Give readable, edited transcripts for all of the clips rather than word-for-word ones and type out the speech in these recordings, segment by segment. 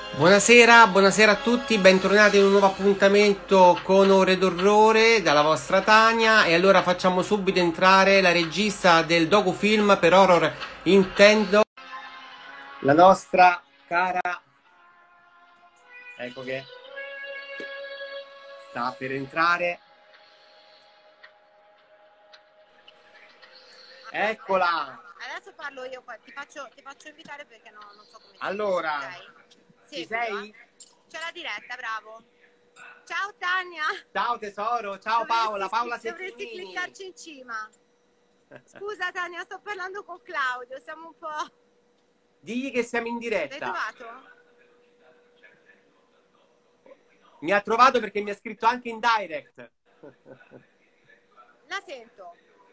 Buonasera, buonasera a tutti, bentornati in un nuovo appuntamento con Ore d'Orrore dalla vostra Tania. E allora facciamo subito entrare la regista del docufilm per horror intendo, la nostra cara, ecco che sta per entrare, eccola. Adesso parlo io qua, ti faccio invitare perché non so come si Allora, fa, ok? ci Seguilo, sei? C'è la diretta, bravo. Ciao Tania! Ciao tesoro, ciao Paola, Paola Dovresti Secchini. cliccarci in cima. Scusa Tania, sto parlando con Claudio, siamo un po'... Digli che siamo in L'hai diretta. trovato? Mi ha trovato perché mi ha scritto anche in direct. La sento.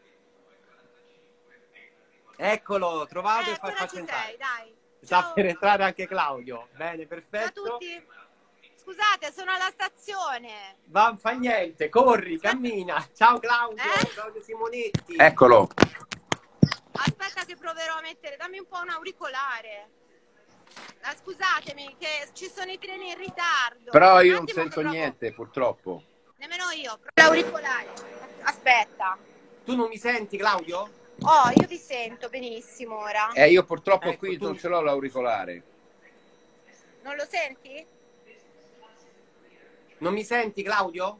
Eccolo, trovato e Ora faccio ci entrare. sei, dai. Sta Ciao. per entrare anche Claudio. Bene, Ciao a perfetto. tutti. Scusate, sono alla stazione. Va, fa niente, corri, cammina. Ciao Claudio, Claudio Simonetti. Eccolo. Aspetta che proverò a mettere, dammi un po' un auricolare. Scusatemi che ci sono i treni in ritardo. Però Un io non attimo sento che provo- niente, purtroppo. Nemmeno io. L'auricolare. Aspetta. Tu non mi senti, Claudio? Oh, io vi sento benissimo ora. Io purtroppo Ecco, qui tu- non ce l'ho l'auricolare. Non lo senti? Non mi senti, Claudio?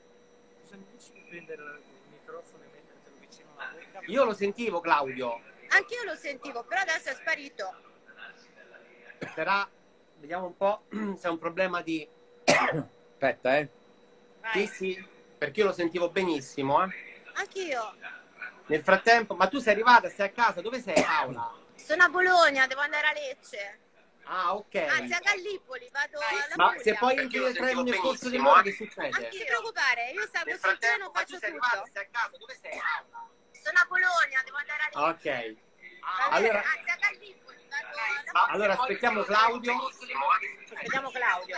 Io lo sentivo, Claudio. Anch'io lo sentivo, però adesso è sparito. Però, vediamo un po' se è un problema di... Aspetta, Vai. Sì, perché io lo sentivo benissimo, Anch'io. Nel frattempo, ma tu sei arrivata, sei a casa, dove sei, Paola? Sono a Bologna, devo andare a Lecce. Ah, ok. Anzi, a Gallipoli, vado alla Ma Puglia. se poi entri nel treno nel corso dell'ora, che succede? Non ti preoccupare, io salgo sul treno, faccio tutto. sei a casa, dove sei? Sono a Bologna, devo andare a Lecce. Ok. Allora, Allora, anzi, a Gallipoli, vado alla Puglia. allora aspettiamo Claudio. Vediamo Claudio.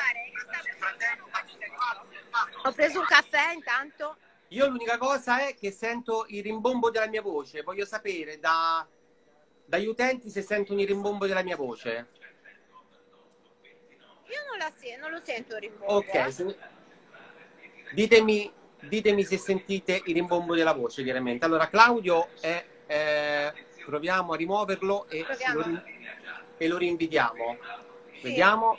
Ho preso un caffè intanto. Io l'unica cosa è che sento il rimbombo della mia voce. Voglio sapere dagli utenti se sentono il rimbombo della mia voce. Io non lo sento il rimbombo. Ok. Ditemi se sentite il rimbombo della voce, chiaramente. Allora, Claudio proviamo a rimuoverlo e Proviamo. lo rinvitiamo. Sì. Vediamo.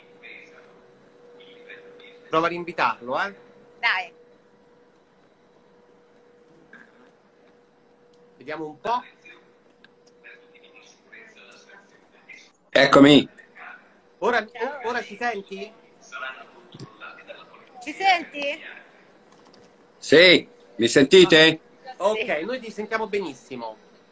Prova a rinvitarlo, Dai. Vediamo un po'. Eccomi. Ora Ciao. ci senti? Ci senti? Sì, mi sentite? Ok, Sì. noi ti sentiamo benissimo.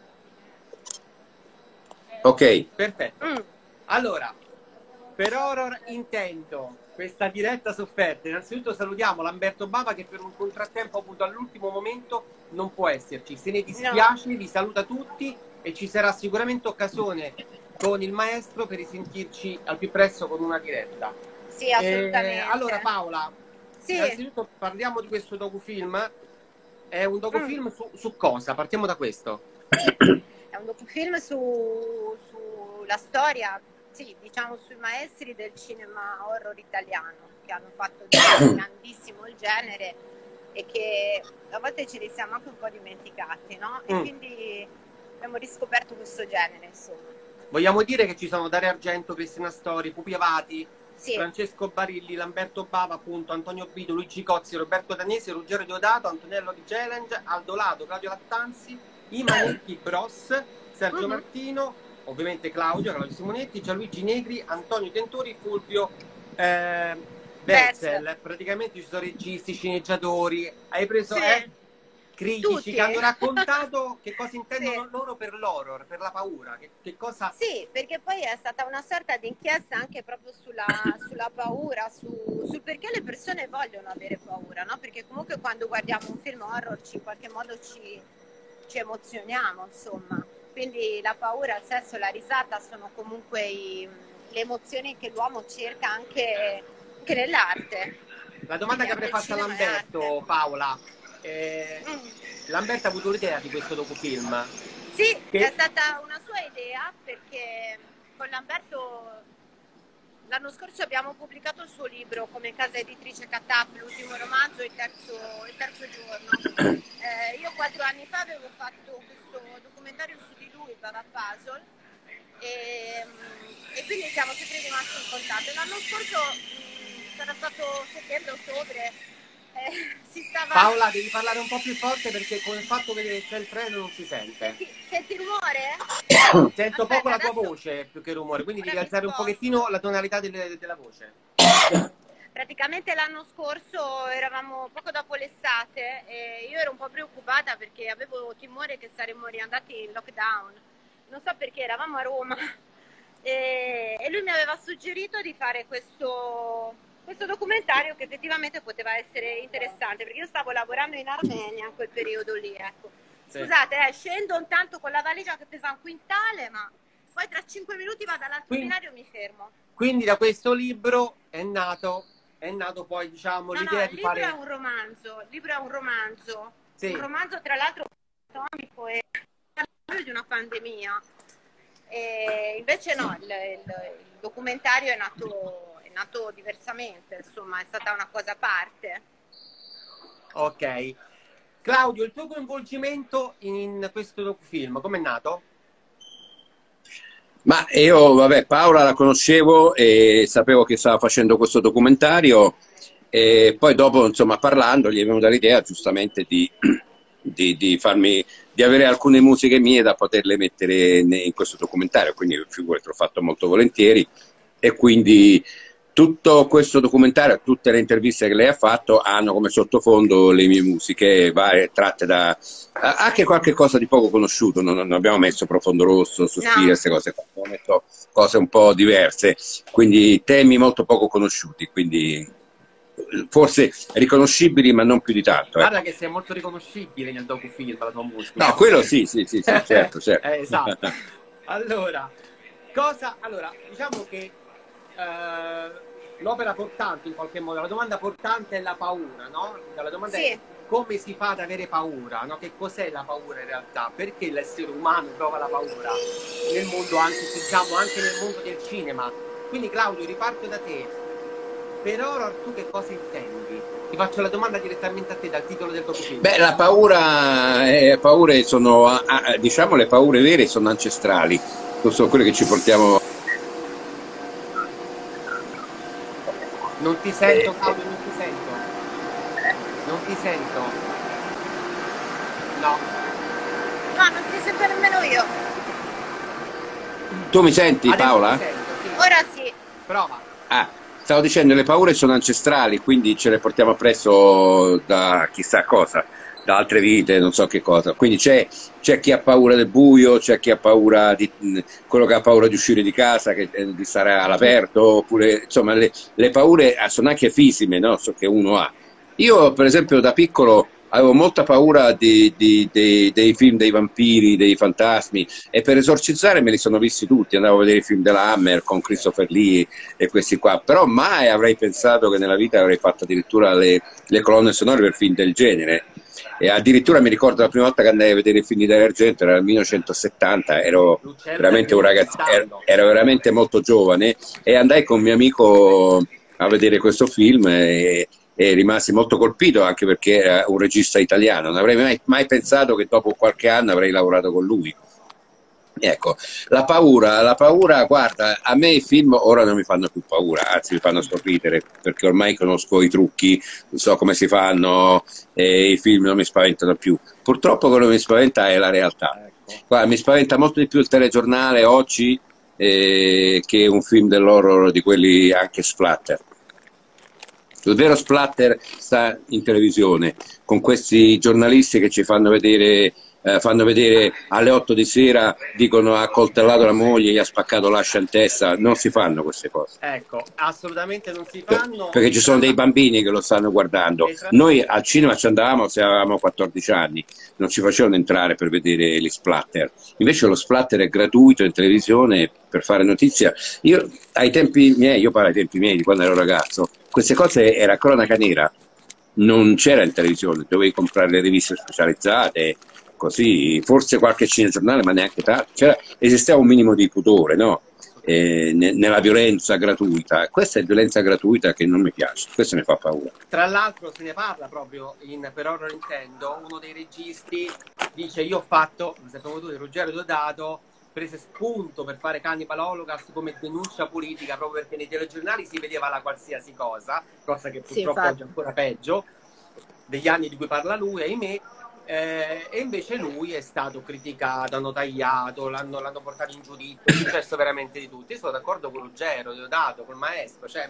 Ok. Perfetto. Allora, per horror intendo questa diretta sofferta. Innanzitutto salutiamo Lamberto Bava che per un contrattempo avuto all'ultimo momento non può esserci. Se ne dispiace, vi saluta tutti e ci sarà sicuramente occasione con il maestro per risentirci al più presto con una diretta. Sì, assolutamente. Allora Paola, Sì. innanzitutto parliamo di questo docufilm. È un docufilm su cosa? Partiamo da questo. È un docufilm sulla storia, sì, diciamo sui maestri del cinema horror italiano che hanno fatto grandissimo il genere e che a volte ci li siamo anche un po' dimenticati, no? E quindi abbiamo riscoperto questo genere, insomma. Vogliamo dire che ci sono Dario Argento, Cristina Stori, Pupi Avati, Sì. Francesco Barilli, Lamberto Bava, appunto, Antonio Bido, Luigi Cozzi, Roberto Danesi, Ruggero Diodato, Antonello Di Challenge, Aldo Lado, Claudio Lattanzi, i Manetti Bros, Sergio Martino, ovviamente Claudio Simonetti, Gianluigi Negri, Antonio Tentori, Fulvio Betzel. Praticamente ci sono registi, sceneggiatori. Hai preso critici Tutti. che hanno raccontato che cosa intendono Sì. loro per l'horror, per la paura, che cosa... Sì, perché poi è stata una sorta di inchiesta anche proprio sulla paura, sul perché le persone vogliono avere paura, no? Perché comunque quando guardiamo un film horror in qualche modo ci emozioniamo, insomma. Quindi la paura, il sesso, la risata sono comunque le emozioni che l'uomo cerca anche nell'arte. La domanda che avrei fatto a Lamberto, Paola, Lamberto ha avuto l'idea di questo docufilm? Sì, è stata una sua idea perché con Lamberto l'anno scorso abbiamo pubblicato il suo libro come casa editrice Catap, l'ultimo romanzo, il terzo giorno. Io 4 anni fa avevo fatto questo documentario su di lui, Baba Puzzle, e quindi siamo sempre rimasti in contatto. L'anno scorso, sarà stato settembre-ottobre, si stava... Paola, devi parlare un po' più forte perché con il fatto che c'è il treno non si sente. Senti il rumore? Sento Aspetta, poco la tua adesso... voce più che il rumore, quindi Ora devi mi alzare un sposto. pochettino la tonalità della voce. Praticamente l'anno scorso eravamo poco dopo l'estate e io ero un po' preoccupata perché avevo timore che saremmo riandati in lockdown. Non so perché, eravamo a Roma e lui mi aveva suggerito di fare questo documentario che effettivamente poteva essere interessante, perché io stavo lavorando in Armenia in quel periodo lì, ecco. Sì. Scusate, scendo intanto con la valigia che pesa 1 quintale, ma poi tra 5 minuti vado all'altro binario e mi fermo. Quindi da questo libro è nato poi, diciamo, No, l'idea il di libro fare... è un romanzo, il libro è un romanzo, Sì. un romanzo tra l'altro atomico e parla di una pandemia. E invece no, il documentario è nato diversamente, insomma, è stata una cosa a parte. Ok. Claudio, il tuo coinvolgimento in questo docufilm, com'è nato? Ma io, vabbè, Paola la conoscevo e sapevo che stava facendo questo documentario e poi dopo, insomma, parlando, gli è venuta l'idea giustamente di avere alcune musiche mie da poterle mettere in questo documentario, quindi figurati, l'ho fatto molto volentieri e quindi tutto questo documentario, tutte le interviste che lei ha fatto hanno come sottofondo le mie musiche varie, tratte da anche qualche cosa di poco conosciuto, non abbiamo messo Profondo Rosso, Sospira, queste cose, abbiamo messo cose un po' diverse, quindi temi molto poco conosciuti, quindi forse riconoscibili ma non più di tanto. Guarda che sei molto riconoscibile nel docufilm, la tua musica. No, quello sì, certo. Esatto. Allora, diciamo che l'opera portante in qualche modo, la domanda portante è la paura, no? La domanda è come si fa ad avere paura, no? Che cos'è la paura in realtà? Perché l'essere umano prova la paura nel mondo, anche nel mondo del cinema? Quindi Claudio, riparto da te. Per horror tu che cosa intendi? Ti faccio la domanda direttamente a te dal titolo del tuo film. Beh, la paure sono, diciamo, le paure vere sono ancestrali, non sono quelle che ci portiamo. Non ti sento, Claudio, non ti sento. Non ti sento. No. No, non ti sento nemmeno io. Tu mi senti, Adesso Paola? ti sento, sì. Ora sì. Prova. Stavo dicendo, le paure sono ancestrali, quindi ce le portiamo appresso da chissà cosa, da altre vite, non so che cosa. Quindi c'è chi ha paura del buio, c'è chi ha paura di quello che ha paura di uscire di casa, di stare all'aperto, oppure insomma le paure sono anche fisime, no? So che uno ha. Io, per esempio, da piccolo avevo molta paura dei film dei vampiri, dei fantasmi, e per esorcizzare me li sono visti tutti. Andavo a vedere i film della Hammer con Christopher Lee e questi qua, però mai avrei pensato che nella vita avrei fatto addirittura le colonne sonore per film del genere. E addirittura mi ricordo la prima volta che andai a vedere i film di Dario Argento, era nel 1970, ero veramente un ragazzo, ero veramente molto giovane, e andai con mio amico a vedere questo film e rimasi molto colpito, anche perché era un regista italiano. Non avrei mai pensato che dopo qualche anno avrei lavorato con lui. Ecco, la paura, guarda, a me i film ora non mi fanno più paura, anzi mi fanno sorridere, perché ormai conosco i trucchi, so come si fanno, e i film non mi spaventano più. Purtroppo quello che mi spaventa è la realtà. Guarda, mi spaventa molto di più il telegiornale oggi che un film dell'horror di quelli anche splatter. Il vero splatter sta in televisione, con questi giornalisti che ci fanno vedere alle 8 di sera, dicono ha accoltellato la moglie, gli ha spaccato l'ascia in testa. Non si fanno queste cose. Ecco, assolutamente non si fanno. Perché ci sono dei bambini che lo stanno guardando. Noi al cinema ci andavamo se avevamo 14 anni, non ci facevano entrare per vedere gli splatter. Invece lo splatter è gratuito in televisione per fare notizia. Io parlo ai tempi miei, di quando ero ragazzo, queste cose era cronaca nera, non c'era in televisione, dovevi comprare le riviste specializzate, così, forse qualche cinegiornale, ma neanche tanto. Esisteva un minimo di pudore, no? nella violenza gratuita. Questa è violenza gratuita che non mi piace, questo mi fa paura. Tra l'altro se ne parla proprio in Per Horror Intendo, uno dei registi dice: io ho fatto, sappiamo tutti, Ruggero Deodato prese spunto per fare Cannibal Holocaust come denuncia politica, proprio perché nei telegiornali si vedeva la qualsiasi cosa che purtroppo oggi è ancora peggio, degli anni di cui parla lui, ahimè. E invece lui è stato criticato, hanno tagliato, l'hanno portato in giudizio, è successo veramente di tutto. Io sono d'accordo con Ruggero Deodato, col maestro, cioè,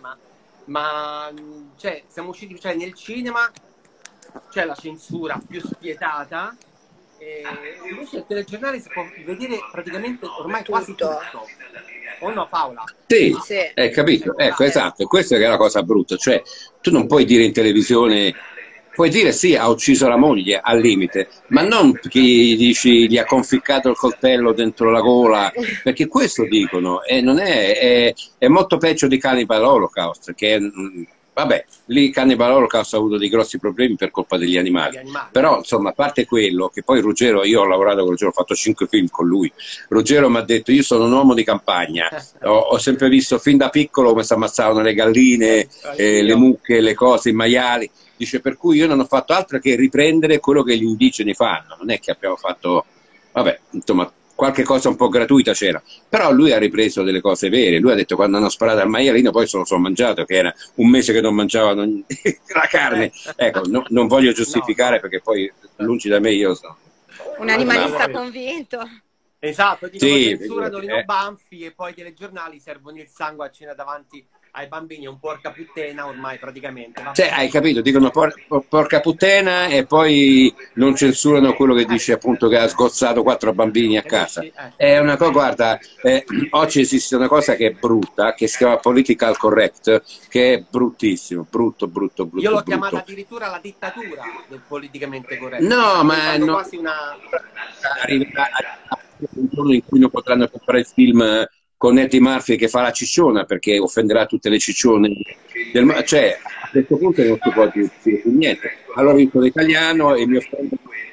cioè, siamo usciti, cioè, nel cinema c'è la censura più spietata, e invece il telegiornale si può vedere praticamente ormai quasi tutto. O no, Paola? Sì, capito, ecco, esatto, e questa è la cosa brutta, cioè tu non puoi dire in televisione. Puoi dire sì, ha ucciso la moglie al limite, ma non chi dici gli ha conficcato il coltello dentro la gola, perché questo dicono, e non è molto peggio di Cannibal Holocaust, che vabbè, lì Cannibal Holocaust ha avuto dei grossi problemi per colpa degli animali. Però insomma, a parte quello, che poi Ruggero, io ho lavorato con Ruggero, ho fatto 5 film con lui, Ruggero mi ha detto: io sono un uomo di campagna, ho sempre visto fin da piccolo come si ammazzavano le galline, le mucche, le cose, i maiali. Dice, per cui io non ho fatto altro che riprendere quello che gli indigeni fanno, non è che abbiamo fatto, vabbè, insomma, qualche cosa un po' gratuita c'era, però lui ha ripreso delle cose vere. Lui ha detto: quando hanno sparato al maialino poi se lo sono mangiato, che era un mese che non mangiavano la carne. Ecco, non voglio giustificare, perché poi lungi da me, io sono un animalista convinto. Esatto, dicono che censurano Lino Banfi e poi i telegiornali servono il sangue a cena davanti ai bambini, è un porca puttana ormai praticamente. Cioè, hai capito? Dicono porca puttana e poi non censurano quello che dice appunto che ha sgozzato 4 bambini a casa. È una cosa, guarda, oggi esiste una cosa che è brutta, che si chiama political correct, che è bruttissimo, brutto. Io l'ho chiamata addirittura la dittatura del politicamente corretto. No, ma no, quasi una... arriverà un giorno in cui non potranno comprare il film con Eddie Murphy che fa la cicciona, perché offenderà tutte le ciccione cioè a questo punto non si può dire più niente. Allora io sono italiano e mi offendo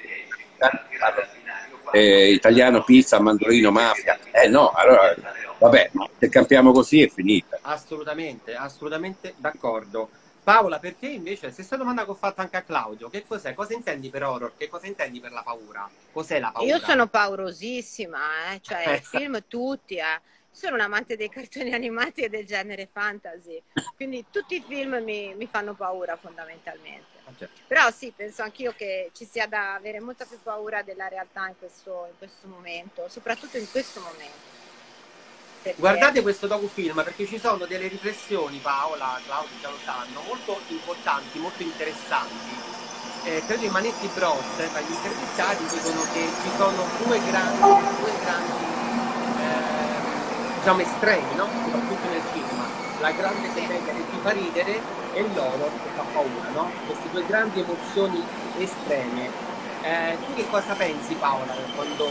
italiano, pizza, mandolino, mafia, no, allora vabbè, ma se campiamo così è finita. Assolutamente d'accordo. Paola, per te invece, stessa domanda che ho fatto anche a Claudio: che cos'è? Cosa intendi per horror? Che cosa intendi per la paura? Cos'è la paura? Io sono paurosissima, cioè film tutti, sono un amante dei cartoni animati e del genere fantasy, quindi tutti i film mi fanno paura fondamentalmente. Però sì, penso anch'io che ci sia da avere molta più paura della realtà in questo momento, soprattutto in questo momento. Perché... Guardate questo docufilm, perché ci sono delle riflessioni, Paola, Claudio già lo sanno, molto importanti, molto interessanti. Credo i Manetti Bros, tra gli intervistati, dicono che ci sono due grandi diciamo estremi, no? Soprattutto nel cinema, la grande commedia che ti fa ridere e l'horror che fa paura, no? Queste due grandi emozioni estreme. Tu che cosa pensi, Paola, quando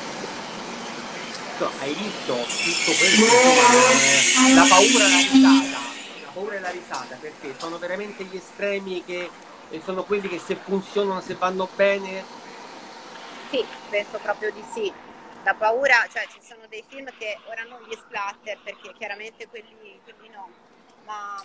hai visto tutto questo, la paura e la risata, perché sono veramente gli estremi che sono quelli che se funzionano, se vanno bene? Sì, penso proprio di sì. La paura, cioè ci sono dei film che ora non gli splatter, perché chiaramente quelli no, ma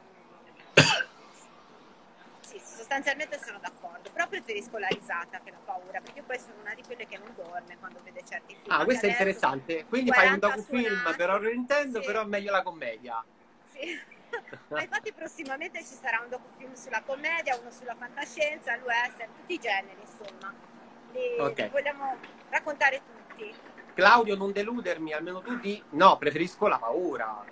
sì, sostanzialmente sono d'accordo, però preferisco la risata che la paura, perché poi sono una di quelle che non dorme quando vede certi film. Ah, questo è interessante, quindi fai un docufilm per Horror Intendo, sì. Però è meglio la commedia. Sì, ma infatti prossimamente ci sarà un docufilm sulla commedia, uno sulla fantascienza, l'western, tutti i generi, insomma, li vogliamo raccontare tutti. Claudio, non deludermi, almeno tu di... No, preferisco la paura.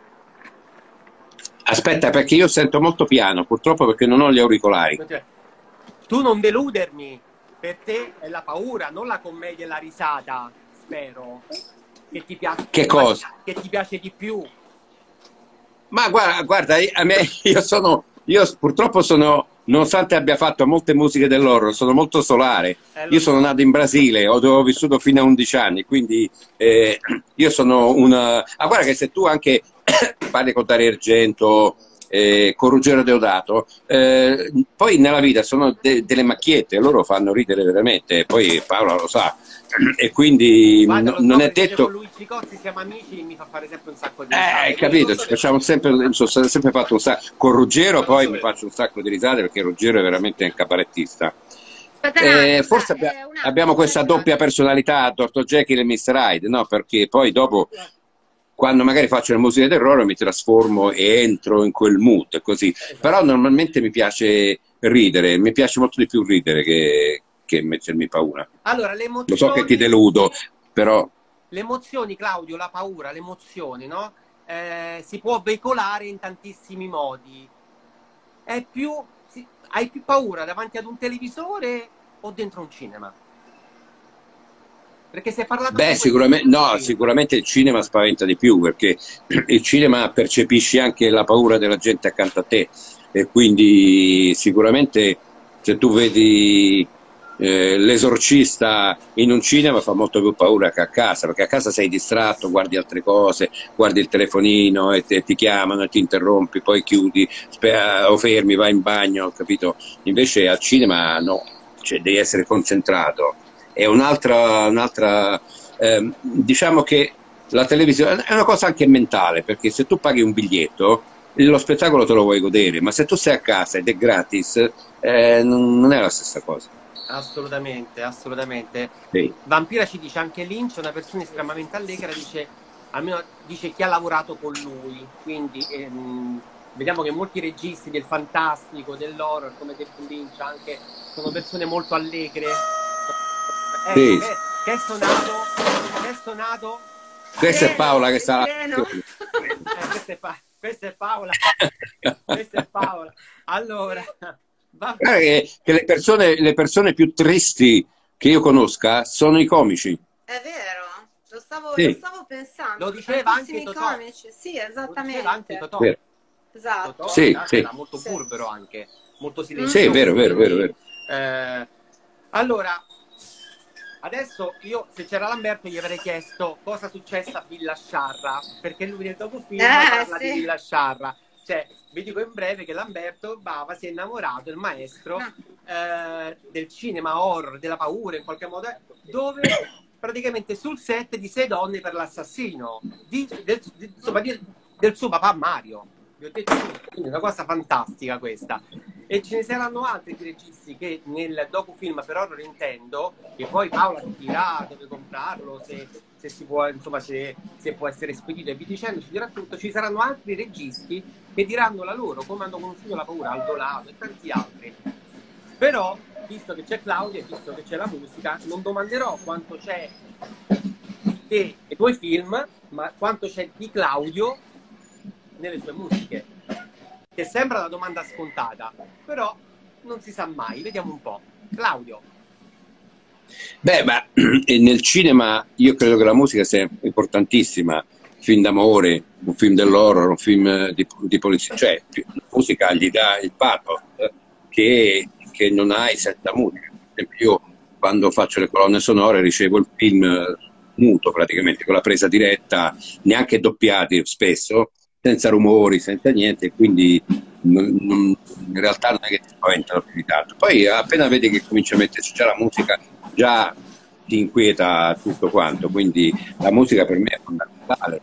Aspetta, perché io sento molto piano, purtroppo, perché non ho gli auricolari. Tu non deludermi, per te è la paura, non la commedia e la risata, spero. Che ti piace. Che cosa? Che ti piace di più. Ma guarda, a me, io purtroppo sono, nonostante abbia fatto molte musiche dell'horror, sono molto solare. Io sono nato in Brasile, ho vissuto fino a 11 anni, quindi io sono una... Ah, guarda che se tu anche parli con Dario Argento, con Ruggero Deodato, poi nella vita sono delle macchiette, loro fanno ridere veramente, poi Paola lo sa, e quindi Guarda, lo so non è perché detto... con Luigi Cozzi siamo amici e mi fa fare sempre un sacco di risate. capito, ci facciamo sempre, sono sempre fatto un sacco, con Ruggero poi mi faccio un sacco di risate perché Ruggero è veramente un cabarettista. Aspetta un attimo, Forse un attimo, abbiamo questa aspetta un doppia attimo. personalità, Dr. Jekyll e Mr. Hyde, no? Perché poi dopo, quando magari faccio le musiche terrore, mi trasformo e entro in quel mood, così. Però Esatto. normalmente mi piace ridere, mi piace molto di più ridere che mettermi paura. Allora, Lo so che ti deludo, però... le emozioni, Claudio, la paura, l'emozione, no? Si può veicolare in tantissimi modi. Hai più paura davanti ad un televisore o dentro un cinema? Perché si è parlato Beh, di questo sicuramente, negli no, ultimi film. sicuramente il cinema spaventa di più perché il cinema percepisci anche la paura della gente accanto a te e quindi sicuramente se tu vedi l'esorcista in un cinema fa molto più paura che a casa, perché a casa sei distratto, guardi altre cose, guardi il telefonino e ti chiamano e ti interrompi, poi chiudi o fermi, vai in bagno, capito? Invece al cinema no, cioè, devi essere concentrato. È diciamo che la televisione è una cosa anche mentale, perché se tu paghi un biglietto, lo spettacolo te lo vuoi godere, ma se tu sei a casa ed è gratis, non è la stessa cosa. Assolutamente, assolutamente. Sì. Vampira ci dice anche Lynch, una persona estremamente allegra, dice, almeno dice chi ha lavorato con lui, quindi vediamo che molti registi del fantastico, dell'horror, come David Lynch, anche sono persone molto allegre. Sì. Che è suonato? Che è suonato? Questa è Paola che sta questa è Paola. Questa è Paola. Allora, guarda che le persone più tristi che io conosca sono i comici. È vero, lo Sì. stavo pensando. Lo diceva anche Tantissimi Totò. comici, sì, esattamente. Lo diceva anche Totò. Vero. Esatto. Totò Sì, sì. era molto Sì. burbero anche, molto Sì, silenzioso. vero. Allora, adesso io, se c'era Lamberto, gli avrei chiesto cosa è successo a Villa Sciarra, perché lui nel docufilm parla sì. di Villa Sciarra. Cioè, vi dico in breve che Lamberto Bava si è innamorato, il maestro, del cinema horror, della paura in qualche modo, dove praticamente sul set di 6 donne per l'assassino del suo papà Mario. Vi ho detto, quindi è una cosa fantastica questa. E ce ne saranno altri registi che nel docufilm per horror intendo, e poi Paola ti dirà dove comprarlo, se si può, insomma, se può essere spedito e via dicendo, ci dirà tutto. Ci saranno altri registi che diranno la loro, come hanno conosciuto la paura, Aldo Lato e tanti altri. Però, visto che c'è Claudia e visto che c'è la musica, non domanderò quanto c'è te e tuoi film, ma quanto c'è di Claudio nelle sue musiche. Che sembra una domanda scontata, però non si sa mai. Vediamo un po'. Claudio. Beh, ma nel cinema io credo che la musica sia importantissima. Un film d'amore, un film dell'horror, un film di polizia, cioè la musica gli dà il pathos che non hai senza musica. Per esempio, io quando faccio le colonne sonore ricevo il film muto praticamente, con la presa diretta, neanche doppiati spesso, senza rumori, senza niente, quindi in realtà non è che ti spaventano più di tanto. Poi appena vedi che comincia a metterci già la musica, già ti inquieta tutto quanto, quindi la musica per me è fondamentale.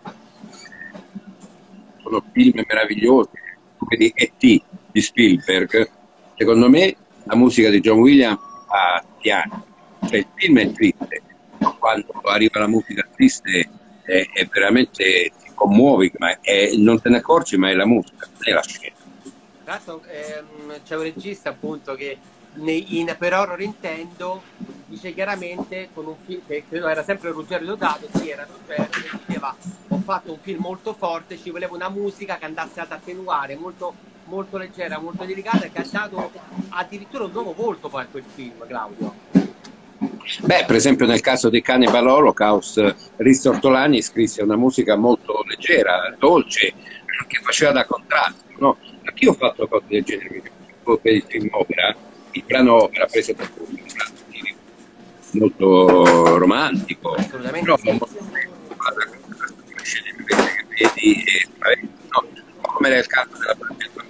Sono film meravigliosi, tu vedi E.T. di Spielberg, secondo me la musica di John Williams ha piano, cioè il film è triste, ma quando arriva la musica triste è veramente ti commuovi, ma non te ne accorgi, ma è la musica, non è la scena. Tra l'altro c'è un regista appunto che in Per Horror Intendo dice chiaramente, con un film che credo era sempre Ruggero Deodato, sì, era Ruggero, che diceva: ho fatto un film molto forte, ci voleva una musica che andasse ad attenuare, molto, molto leggera, molto delicata, che ha dato addirittura un nuovo volto poi a quel film, Claudio. Beh, per esempio nel caso di Cannibal Holocaust, Risto Ortolani scrisse una musica molto leggera, dolce, che faceva da contrasto, no? Anch'io ho fatto cose del genere, per il film opera, il brano opera preso da un brano molto romantico, Assolutamente però sì. scene che vedi, no? Come era il caso della Francesco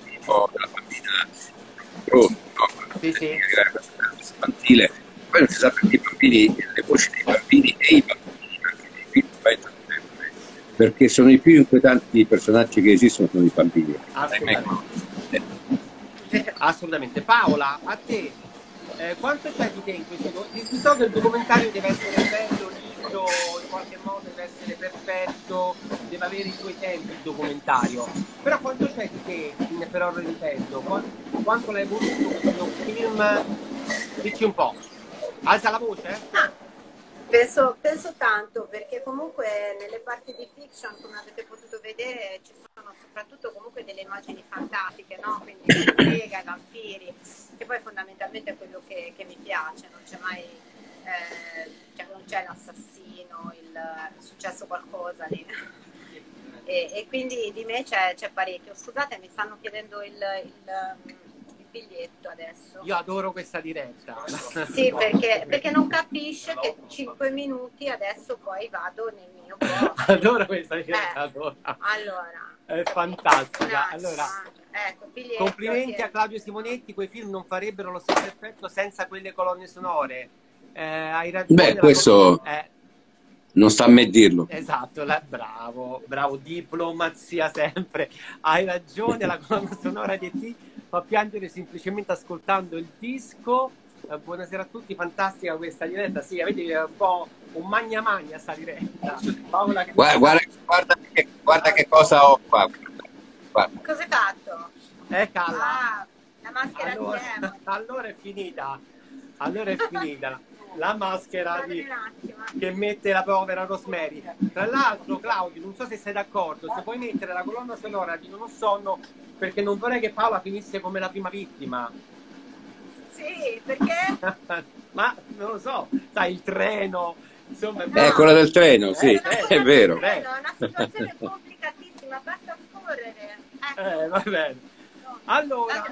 Sì, sì. Infantile. Poi non si sa perché i bambini, le voci dei bambini e i bambini anche nei film spaventano sempre, perché sono i più inquietanti personaggi che esistono, sono i bambini. Assolutamente. Paola, a te, quanto c'è di te in questo? So che il documentario deve essere bello, liscio, in qualche modo deve essere perfetto, deve avere i suoi tempi il documentario. Però quanto c'è di te in Per ora intendo? Quanto l'hai voluto questo film? Dici un po'. Alza la voce? Penso tanto, perché comunque nelle parti di fiction, come avete potuto vedere, ci sono soprattutto comunque delle immagini fantastiche, no? Quindi le streghe, i vampiri, che poi fondamentalmente è quello che mi piace, non c'è mai, cioè non c'è l'assassino, è successo qualcosa lì. E quindi di me c'è parecchio. Scusate, mi stanno chiedendo il biglietto adesso. Io adoro questa diretta. Sì, perché non capisce che 5 minuti adesso poi vado nel mio posto. Adoro questa diretta, adoro. Allora. È fantastica. Grazie. Allora, ecco, biglietto, complimenti a Claudio Simonetti, quei film non farebbero lo stesso effetto senza quelle colonne sonore. Hai ragione. Beh, questo non sta a me dirlo. Esatto, bravo, diplomazia sempre. Hai ragione, la colonna sonora di E.T. fa piangere semplicemente ascoltando il disco. Buonasera a tutti, fantastica questa diretta. Sì, avete un po' un magna magna sta diretta. Paola, guarda che cosa ho qua. Guarda. Cosa hai fatto? Calla. La maschera di Emo. Allora è finita. La maschera che mette la povera Rosemary. Tra l'altro, Claudio, non so se sei d'accordo, se puoi mettere la colonna sonora di Non ho sonno, perché non vorrei che Paola finisse come la prima vittima. Sì, perché? Ma non lo so, sai, il treno, insomma... Quella del treno, sì, è vero. È una situazione complicatissima, basta scorrere. Va bene. Allora,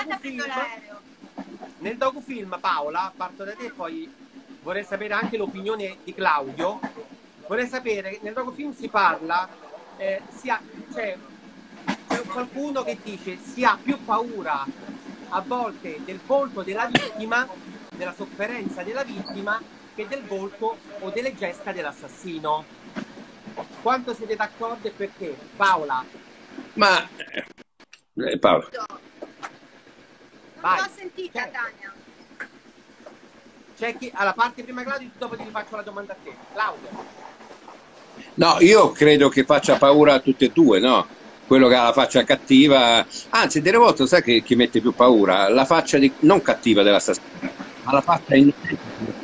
nel docufilm, Paola, parto da te, poi vorrei sapere anche l'opinione di Claudio. Vorrei sapere che nel docufilm si parla, c'è qualcuno che dice si ha più paura a volte del volto della vittima, della sofferenza della vittima, che del volto o delle gesta dell'assassino. Quanto siete d'accordo e perché? Paola? Ma Paola. Non l'ho sentita, Tania. C'è chi alla parte prima Claudio, dopo ti rifaccio la domanda a te. Claudio. No, io credo che faccia paura a tutte e due, no? Quello che ha la faccia cattiva, anzi, delle volte sai che chi mette più paura? La faccia non cattiva dell'assassino, ma la faccia innocente.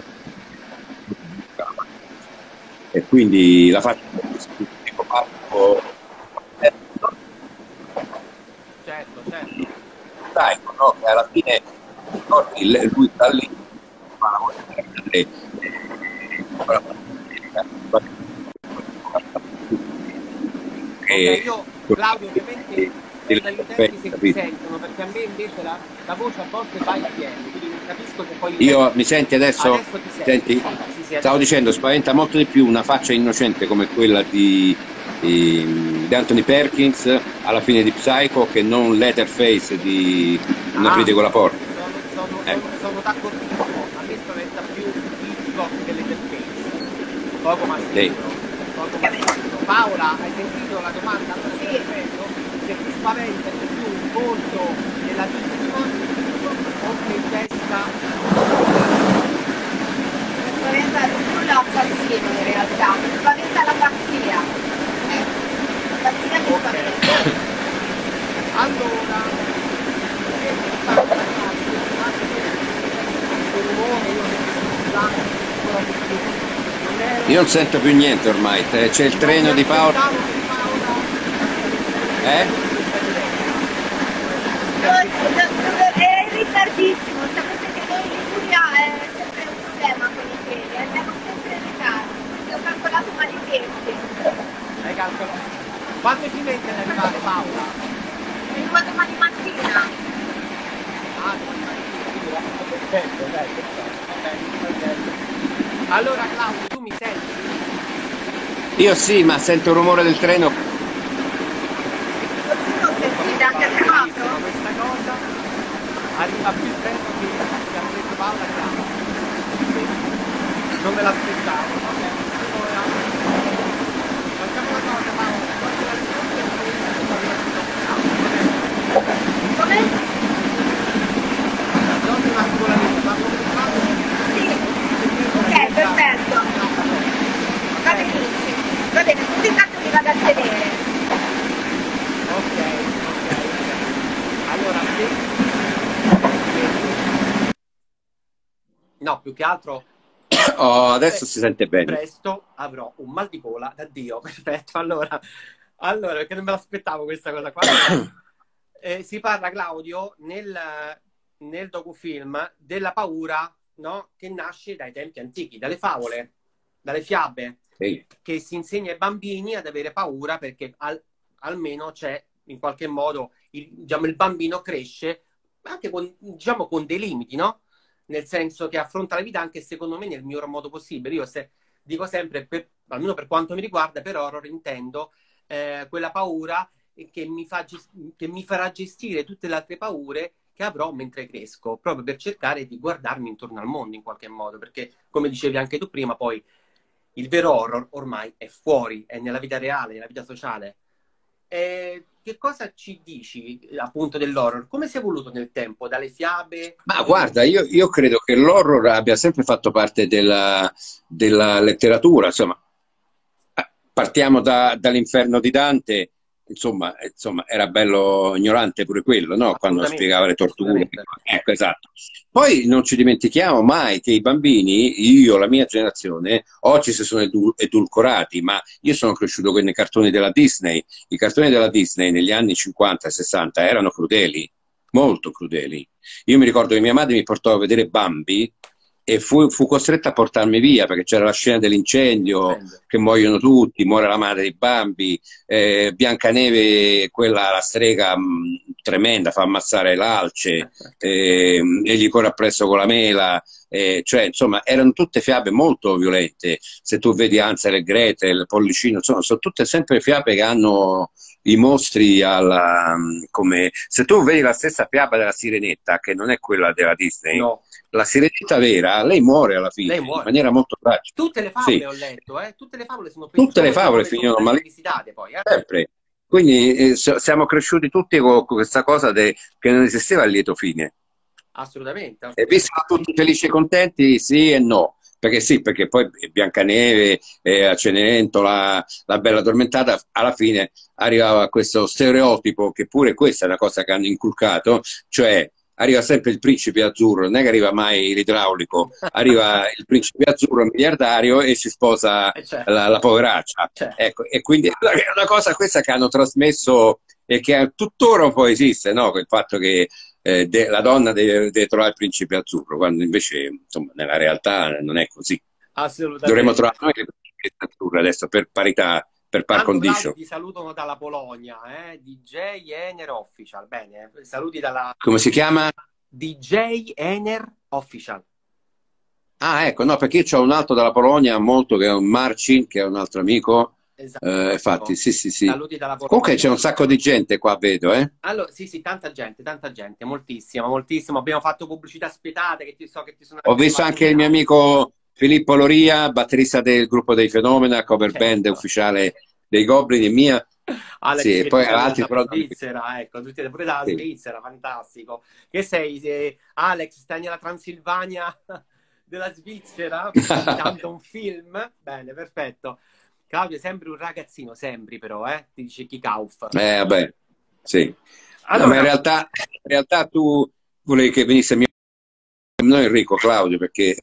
E quindi la faccia di psicopatico. Certo. Dai, no, che alla fine lui sta lì, fa la voce io, Claudio, ovviamente gli aiutanti se ti sentono, perché a me invece la voce a volte va in pieno, quindi non capisco che poi... Io mi senti adesso? Adesso ti senti? Sì, Stavo dicendo, spaventa molto di più una faccia innocente come quella di Anthony Perkins alla fine di Psycho che non Leatherface di Non aprite quella porta. Sono d'accordissimo, a me spaventa più Hitchcock che Leatherface, poco ma sicuro. Paola, hai sentito la domanda? Sì. Se ti spaventa di più il volto della vittima o che gesta? Mi spaventa di più l'assassino in realtà, mi spaventa la pazzia. La pazzia mi spaventa. Allora, io non sento più niente ormai, c'è il treno di Paola. È in ritardissimo, sapete che noi in Liguria è sempre un problema con i treni, andiamo sempre in ritardo, io ho calcolato malamente. Hai calcolato? Quanto ci mette ad arrivare Paola? Arrivo domani mattina. Perfetto, dai. Allora Claudio, tu mi senti? Io sì, ma sento il rumore del treno. Così non sentite anche se vado? Questa cosa. arriva più in fretta che ha preso Paola Grana. Non me l'aspettavo, vabbè. Facciamo una cosa, Paola, togli la risposta e Come? togli un attimo la lista, ma confermato Sì. Ok, perfetto. Va benissimo. Va bene, tutti intanto mi vado a sedere. ok. Allora, no, più che altro Oh, adesso si sente bene. presto avrò un mal di gola da Dio. Perfetto, allora perché non me l'aspettavo questa cosa qua. Si parla, Claudio, nel docufilm della paura, no? Che nasce dai tempi antichi, dalle favole, dalle fiabe, Sì. che si insegna ai bambini ad avere paura perché almeno c'è in qualche modo diciamo, il bambino cresce anche con, diciamo, con dei limiti, no? Nel senso che affronta la vita anche secondo me nel miglior modo possibile. Io dico sempre, almeno per quanto mi riguarda, per horror intendo quella paura che mi farà gestire tutte le altre paure che avrò mentre cresco, proprio per cercare di guardarmi intorno al mondo in qualche modo, perché come dicevi anche tu prima, poi il vero horror ormai è fuori, è nella vita reale, nella vita sociale. Che cosa ci dici appunto dell'horror? Come si è evoluto nel tempo? Dalle fiabe? Ma guarda, io credo che l'horror abbia sempre fatto parte della letteratura, insomma, partiamo dall'Inferno di Dante, insomma, era bello ignorante pure quello, no? Quando Assolutamente, spiegava le torture. assolutamente. Ecco, esatto. Poi non ci dimentichiamo mai che i bambini, io, la mia generazione, oggi si sono edulcorati, ma io sono cresciuto con i cartoni della Disney. I cartoni della Disney negli anni 50 e 60 erano crudeli, molto crudeli. Io mi ricordo che mia madre mi portò a vedere Bambi e fu costretta a portarmi via perché c'era la scena dell'incendio, che muoiono tutti, muore la madre di Bambi, Biancaneve, quella la strega tremenda, fa ammazzare l'alce, e gli corre appresso con la mela, cioè insomma erano tutte fiabe molto violente. Se tu vedi Hansel e Gretel, il Pollicino, insomma sono tutte sempre fiabe che hanno i mostri come se tu vedi la stessa fiaba della Sirenetta, che non è quella della Disney, No, la Sirenetta vera, lei muore alla fine lei in muore. maniera molto tragica. Tutte le favole Sì, ho letto, tutte le favole tutte le sono favole state finirono male rivisitate poi, sempre. Quindi siamo cresciuti tutti con questa cosa che non esisteva il lieto fine. Assolutamente, E assolutamente. visto tutti felici e contenti, sì e no. Perché sì, perché poi Biancaneve, a Cenerentola, la Bella Addormentata, alla fine arrivava a questo stereotipo, che pure questa è una cosa che hanno inculcato, cioè arriva sempre il principe azzurro, non è che arriva mai l'idraulico, arriva il principe azzurro miliardario e si sposa Certo, la poveraccia. certo. Ecco, e quindi è una cosa questa che hanno trasmesso e che tuttora un po' esiste, no? Il fatto che la donna deve trovare il principe azzurro, quando invece insomma, nella realtà non è così. Dovremmo Assolutamente. trovare noi le principesse azzurre adesso per parità, per par Tanto Claudio condicio. ti salutano dalla Polonia, DJ Ener Official. Bene, saluti dalla Come si chiama? DJ Ener Official. Ah, ecco, no, perché io ho un altro dalla Polonia, molto, che è un Marcin, che è un altro amico. Esatto. Infatti, sì, sì, sì. Saluti dalla Polonia. Comunque c'è un sacco di gente qua, vedo, eh? Allora, sì, tanta gente, moltissima, moltissima. Abbiamo fatto pubblicità spietate che ti sono Ho visto anche il mio amico Filippo Loria, batterista del gruppo dei Fenomena, cover band ufficiale dei Goblin, e mia. Alex, Sì, e che poi ti saluta altri dalla però. Svizzera, ecco, tutti pure dalla Sì. Svizzera, fantastico. Che sei, Alex, stai nella Transilvania della Svizzera, citando un film? Bene, perfetto. Claudio, sembri un ragazzino, sembri però, ti dice Kikauf. Vabbè, sì. Allora, No, ma in realtà tu volevi che venisse mio, non Enrico, Claudio, perché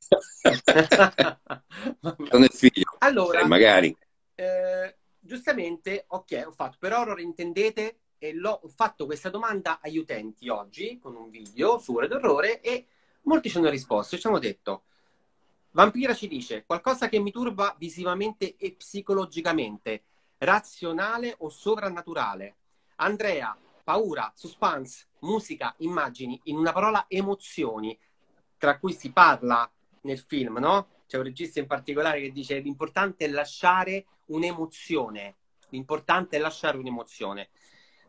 non è figlio. allora, Magari. giustamente, ok, ho fatto per horror intendete e ho fatto questa domanda agli utenti oggi con un video su Ore d'Orrore e molti ci hanno risposto, ci hanno detto Vampira ci dice qualcosa che mi turba visivamente e psicologicamente, razionale o sovrannaturale. Andrea, paura, suspense, musica, immagini, in una parola emozioni, tra cui si parla nel film, no? C'è un regista in particolare che dice l'importante è lasciare un'emozione. L'importante è lasciare un'emozione.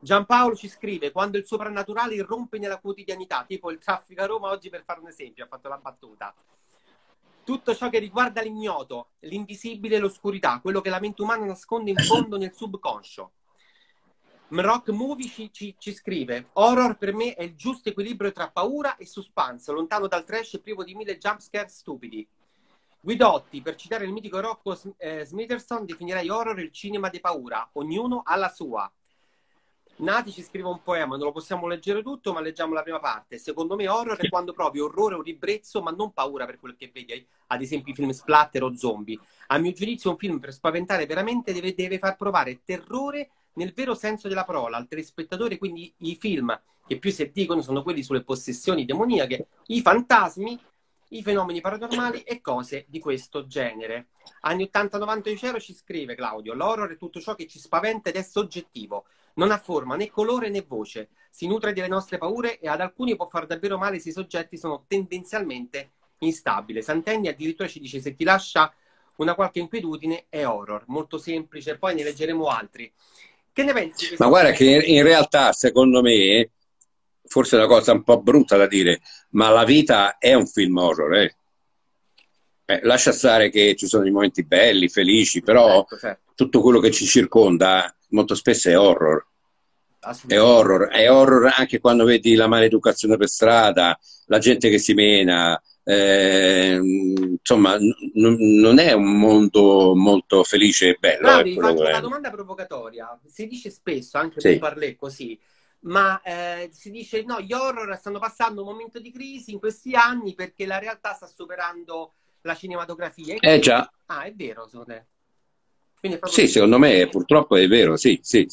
Giampaolo ci scrive: quando il soprannaturale irrompe nella quotidianità, tipo il traffico a Roma oggi, per fare un esempio, ha fatto la battuta. Tutto ciò che riguarda l'ignoto, l'invisibile e l'oscurità, quello che la mente umana nasconde in fondo nel subconscio. Mrock Movie ci scrive: horror per me è il giusto equilibrio tra paura e suspense, lontano dal trash e privo di mille jumpscare stupidi. Guidotti, per citare il mitico Rocco Smitherson, definirei horror il cinema di paura, ognuno ha la sua. Nati ci scrive un poema, non lo possiamo leggere tutto, ma leggiamo la prima parte. Secondo me horror è quando provi orrore o ribrezzo, ma non paura per quello che vedi, ad esempio i film splatter o zombie. A mio giudizio un film per spaventare veramente deve far provare terrore nel vero senso della parola al telespettatore, quindi i film che più si dicono sono quelli sulle possessioni demoniache, i fantasmi, i fenomeni paranormali e cose di questo genere. Anni 80-90 di Cielo ci scrive Claudio: l'horror è tutto ciò che ci spaventa ed è soggettivo. Non ha forma, né colore né voce. Si nutre delle nostre paure e ad alcuni può far davvero male se i soggetti sono tendenzialmente instabili. Santenni addirittura ci dice: se ti lascia una qualche inquietudine è horror. Molto semplice, poi ne leggeremo altri. Che ne pensi? Ma guarda che in realtà, secondo me, forse è una cosa un po' brutta da dire, ma la vita è un film horror, eh. Lascia stare che ci sono i momenti belli, felici, però certo. tutto quello che ci circonda molto spesso è horror. È horror anche quando vedi la maleducazione per strada, la gente che si mena, insomma, non è un mondo molto felice e bello. Claudio, ti faccio una domanda provocatoria. Si dice spesso, anche per Parlé così, ma si dice no, gli horror stanno passando un momento di crisi in questi anni perché la realtà sta superando la cinematografia. Già. Ah, è vero, secondo te? Sì, secondo me purtroppo è vero, sì. Sì.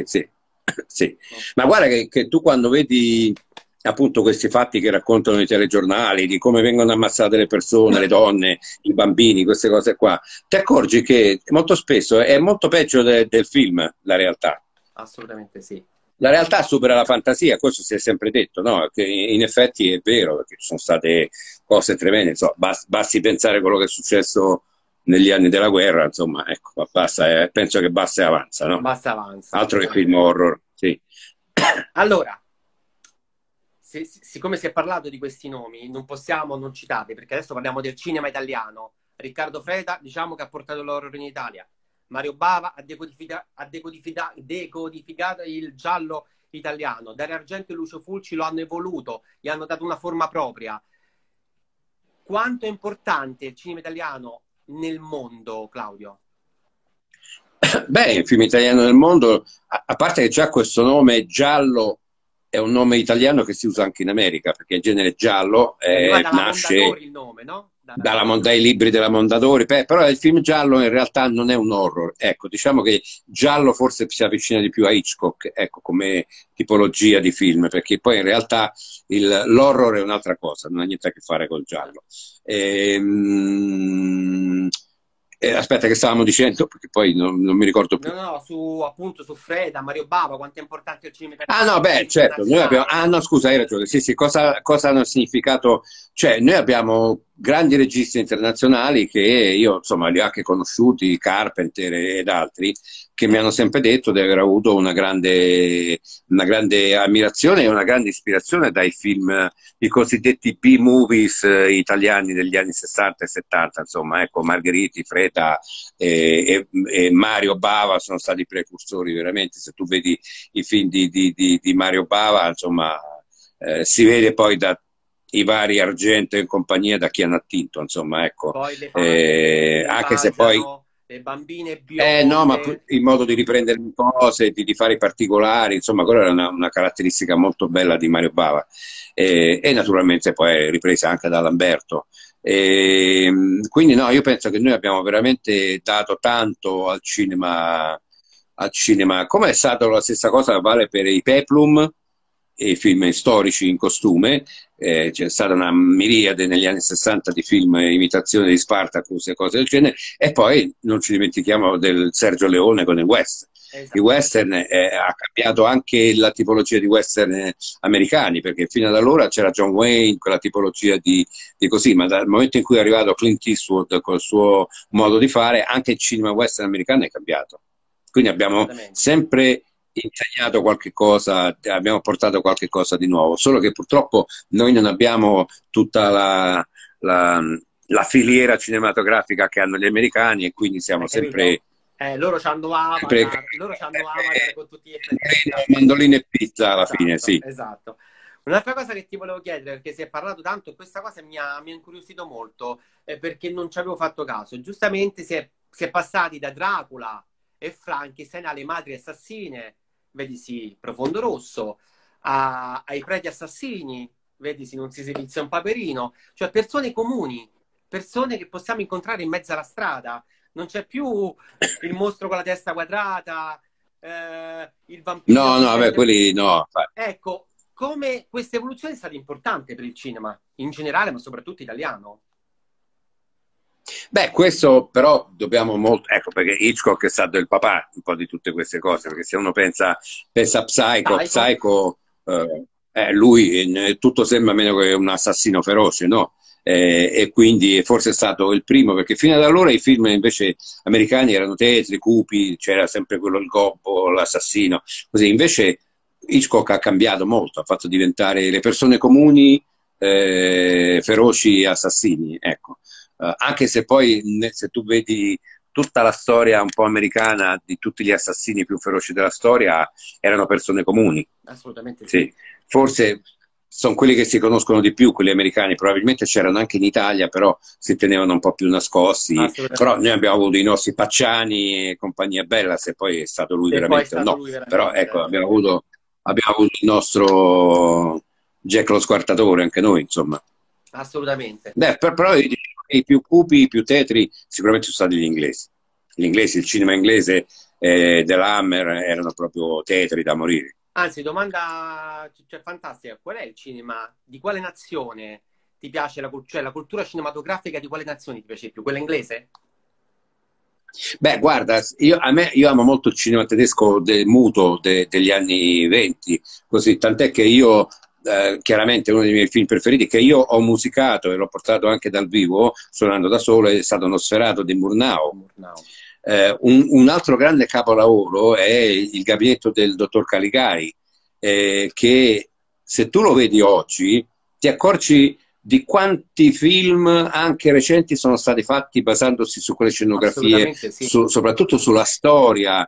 Ma guarda che tu quando vedi appunto questi fatti che raccontano i telegiornali, di come vengono ammazzate le persone, le donne, i bambini, queste cose qua, ti accorgi che molto spesso è molto peggio del film, la realtà. Assolutamente sì. La realtà supera la fantasia, questo si è sempre detto, no? Che in effetti è vero, perché ci sono state cose tremende, insomma, basti pensare a quello che è successo negli anni della guerra, insomma, ecco, basta, penso che basta e avanza, no? Basta e avanza. Altro che film horror, sì. Allora, siccome si è parlato di questi nomi, non possiamo non citarli, perché adesso parliamo del cinema italiano. Riccardo Freda, diciamo che ha portato l'horror in Italia. Mario Bava ha decodificato il giallo italiano. Dario Argento e Lucio Fulci lo hanno evoluto, gli hanno dato una forma propria. Quanto è importante il cinema italiano nel mondo, Claudio? Beh, il film italiano nel mondo, a parte che già questo nome giallo è un nome italiano che si usa anche in America, perché il genere giallo nasce Mondadori, il nome, no? dai libri della Mondadori, però il film giallo in realtà non è un horror. Ecco, diciamo che giallo forse si avvicina di più a Hitchcock, ecco, come tipologia di film, perché poi in realtà l'horror è un'altra cosa, non ha niente a che fare col giallo. Aspetta, che stavamo dicendo? Perché poi non mi ricordo più. No, appunto su Freda, Mario Bava, quanto è importante il cinema italiano. Ah no, beh, certo, noi abbiamo... Ah no, scusa, hai ragione. Sì, cosa hanno significato? Cioè, noi abbiamo grandi registi internazionali che io, insomma, li ho anche conosciuti, Carpenter ed altri, che mi hanno sempre detto di aver avuto una grande ammirazione e una grande ispirazione dai film, i cosiddetti B-movies italiani degli anni 60 e 70, insomma, ecco, Margheriti, Freda e Mario Bava sono stati precursori veramente. Se tu vedi i film di Mario Bava, insomma, si vede poi i vari Argento in compagnia da chi hanno attinto, insomma, ecco. Poi le anche se poi le bambine bionde. No, ma il modo di riprendere le cose, di fare i particolari, insomma, quella era una caratteristica molto bella di Mario Bava, e naturalmente poi è ripresa anche da Lamberto. Quindi no, io penso che noi abbiamo veramente dato tanto al cinema, come è stata la stessa cosa vale per i Peplum e i film storici in costume. C'è stata una miriade negli anni 60 di film imitazione di Spartacus e cose del genere, e poi non ci dimentichiamo del Sergio Leone con il western. Esatto. Il western ha cambiato anche la tipologia di western americani, perché fino ad allora c'era John Wayne, quella tipologia di così, ma dal momento in cui è arrivato Clint Eastwood col suo modo di fare, anche il cinema western americano è cambiato. Quindi abbiamo sempre insegnato qualche cosa, abbiamo portato qualche cosa di nuovo, solo che purtroppo noi non abbiamo tutta la, la filiera cinematografica che hanno gli americani e quindi siamo Hai capito? sempre, Loro c'hanno sempre Avatar con tutti gli effetti speciali. mandolino e pizza alla fine, Esatto, sì. esatto. Un'altra cosa che ti volevo chiedere, perché si è parlato tanto, e questa cosa mi ha incuriosito molto, perché non ci avevo fatto caso. Giustamente si è passati da Dracula e Frankenstein alle madri assassine, vedi sì, Profondo Rosso, ai preti assassini, vedi sì, non si silenzia un paperino, cioè persone comuni, persone che possiamo incontrare in mezzo alla strada. Non c'è più il mostro con la testa quadrata, il vampiro No, con no, i vabbè, denti. quelli no. Ecco, come questa evoluzione è stata importante per il cinema in generale, ma soprattutto italiano. Beh, questo però dobbiamo molto, ecco perché Hitchcock è stato il papà un po' di tutte queste cose, perché se Esatto. uno pensa a Psycho, Psycho, lui tutto sembra meno che un assassino feroce, no? E quindi forse è stato il primo, perché fino ad allora i film invece americani erano tetri, cupi, c'era sempre quello il gobbo, l'assassino, così. Invece Hitchcock ha cambiato molto, ha fatto diventare le persone comuni feroci assassini, ecco. Anche se poi se tu vedi tutta la storia un po' americana di tutti gli assassini più feroci della storia erano persone comuni. assolutamente sì. Sì. Forse sono quelli che si conoscono di più, quelli americani, probabilmente c'erano anche in Italia, però si tenevano un po' più nascosti. Però Assolutamente noi sì. abbiamo avuto i nostri Pacciani e compagnia bella, se poi è stato lui E poi è veramente o stato no. lui Però ecco, veramente. abbiamo avuto il nostro Jack lo squartatore, anche noi, insomma. Assolutamente. Però io dicevo che i più cupi, i più tetri, sicuramente sono stati gli inglesi. Gli inglesi, il cinema inglese della Hammer erano proprio tetri da morire. Anzi, domanda cioè, fantastica. Qual è il cinema? Di quale nazione ti piace cioè la cultura cinematografica di quale nazione ti piace di più? Quella inglese? Beh, guarda, io amo molto il cinema tedesco muto degli anni 20, così, tant'è che io, chiaramente uno dei miei film preferiti, che io ho musicato e l'ho portato anche dal vivo, suonando da solo, è stato Nosferatu di Murnau. Murnau. Un altro grande capolavoro è Il gabinetto del dottor Caligari, che se tu lo vedi oggi ti accorgi di quanti film anche recenti sono stati fatti basandosi su quelle scenografie, Assolutamente sì. soprattutto sulla storia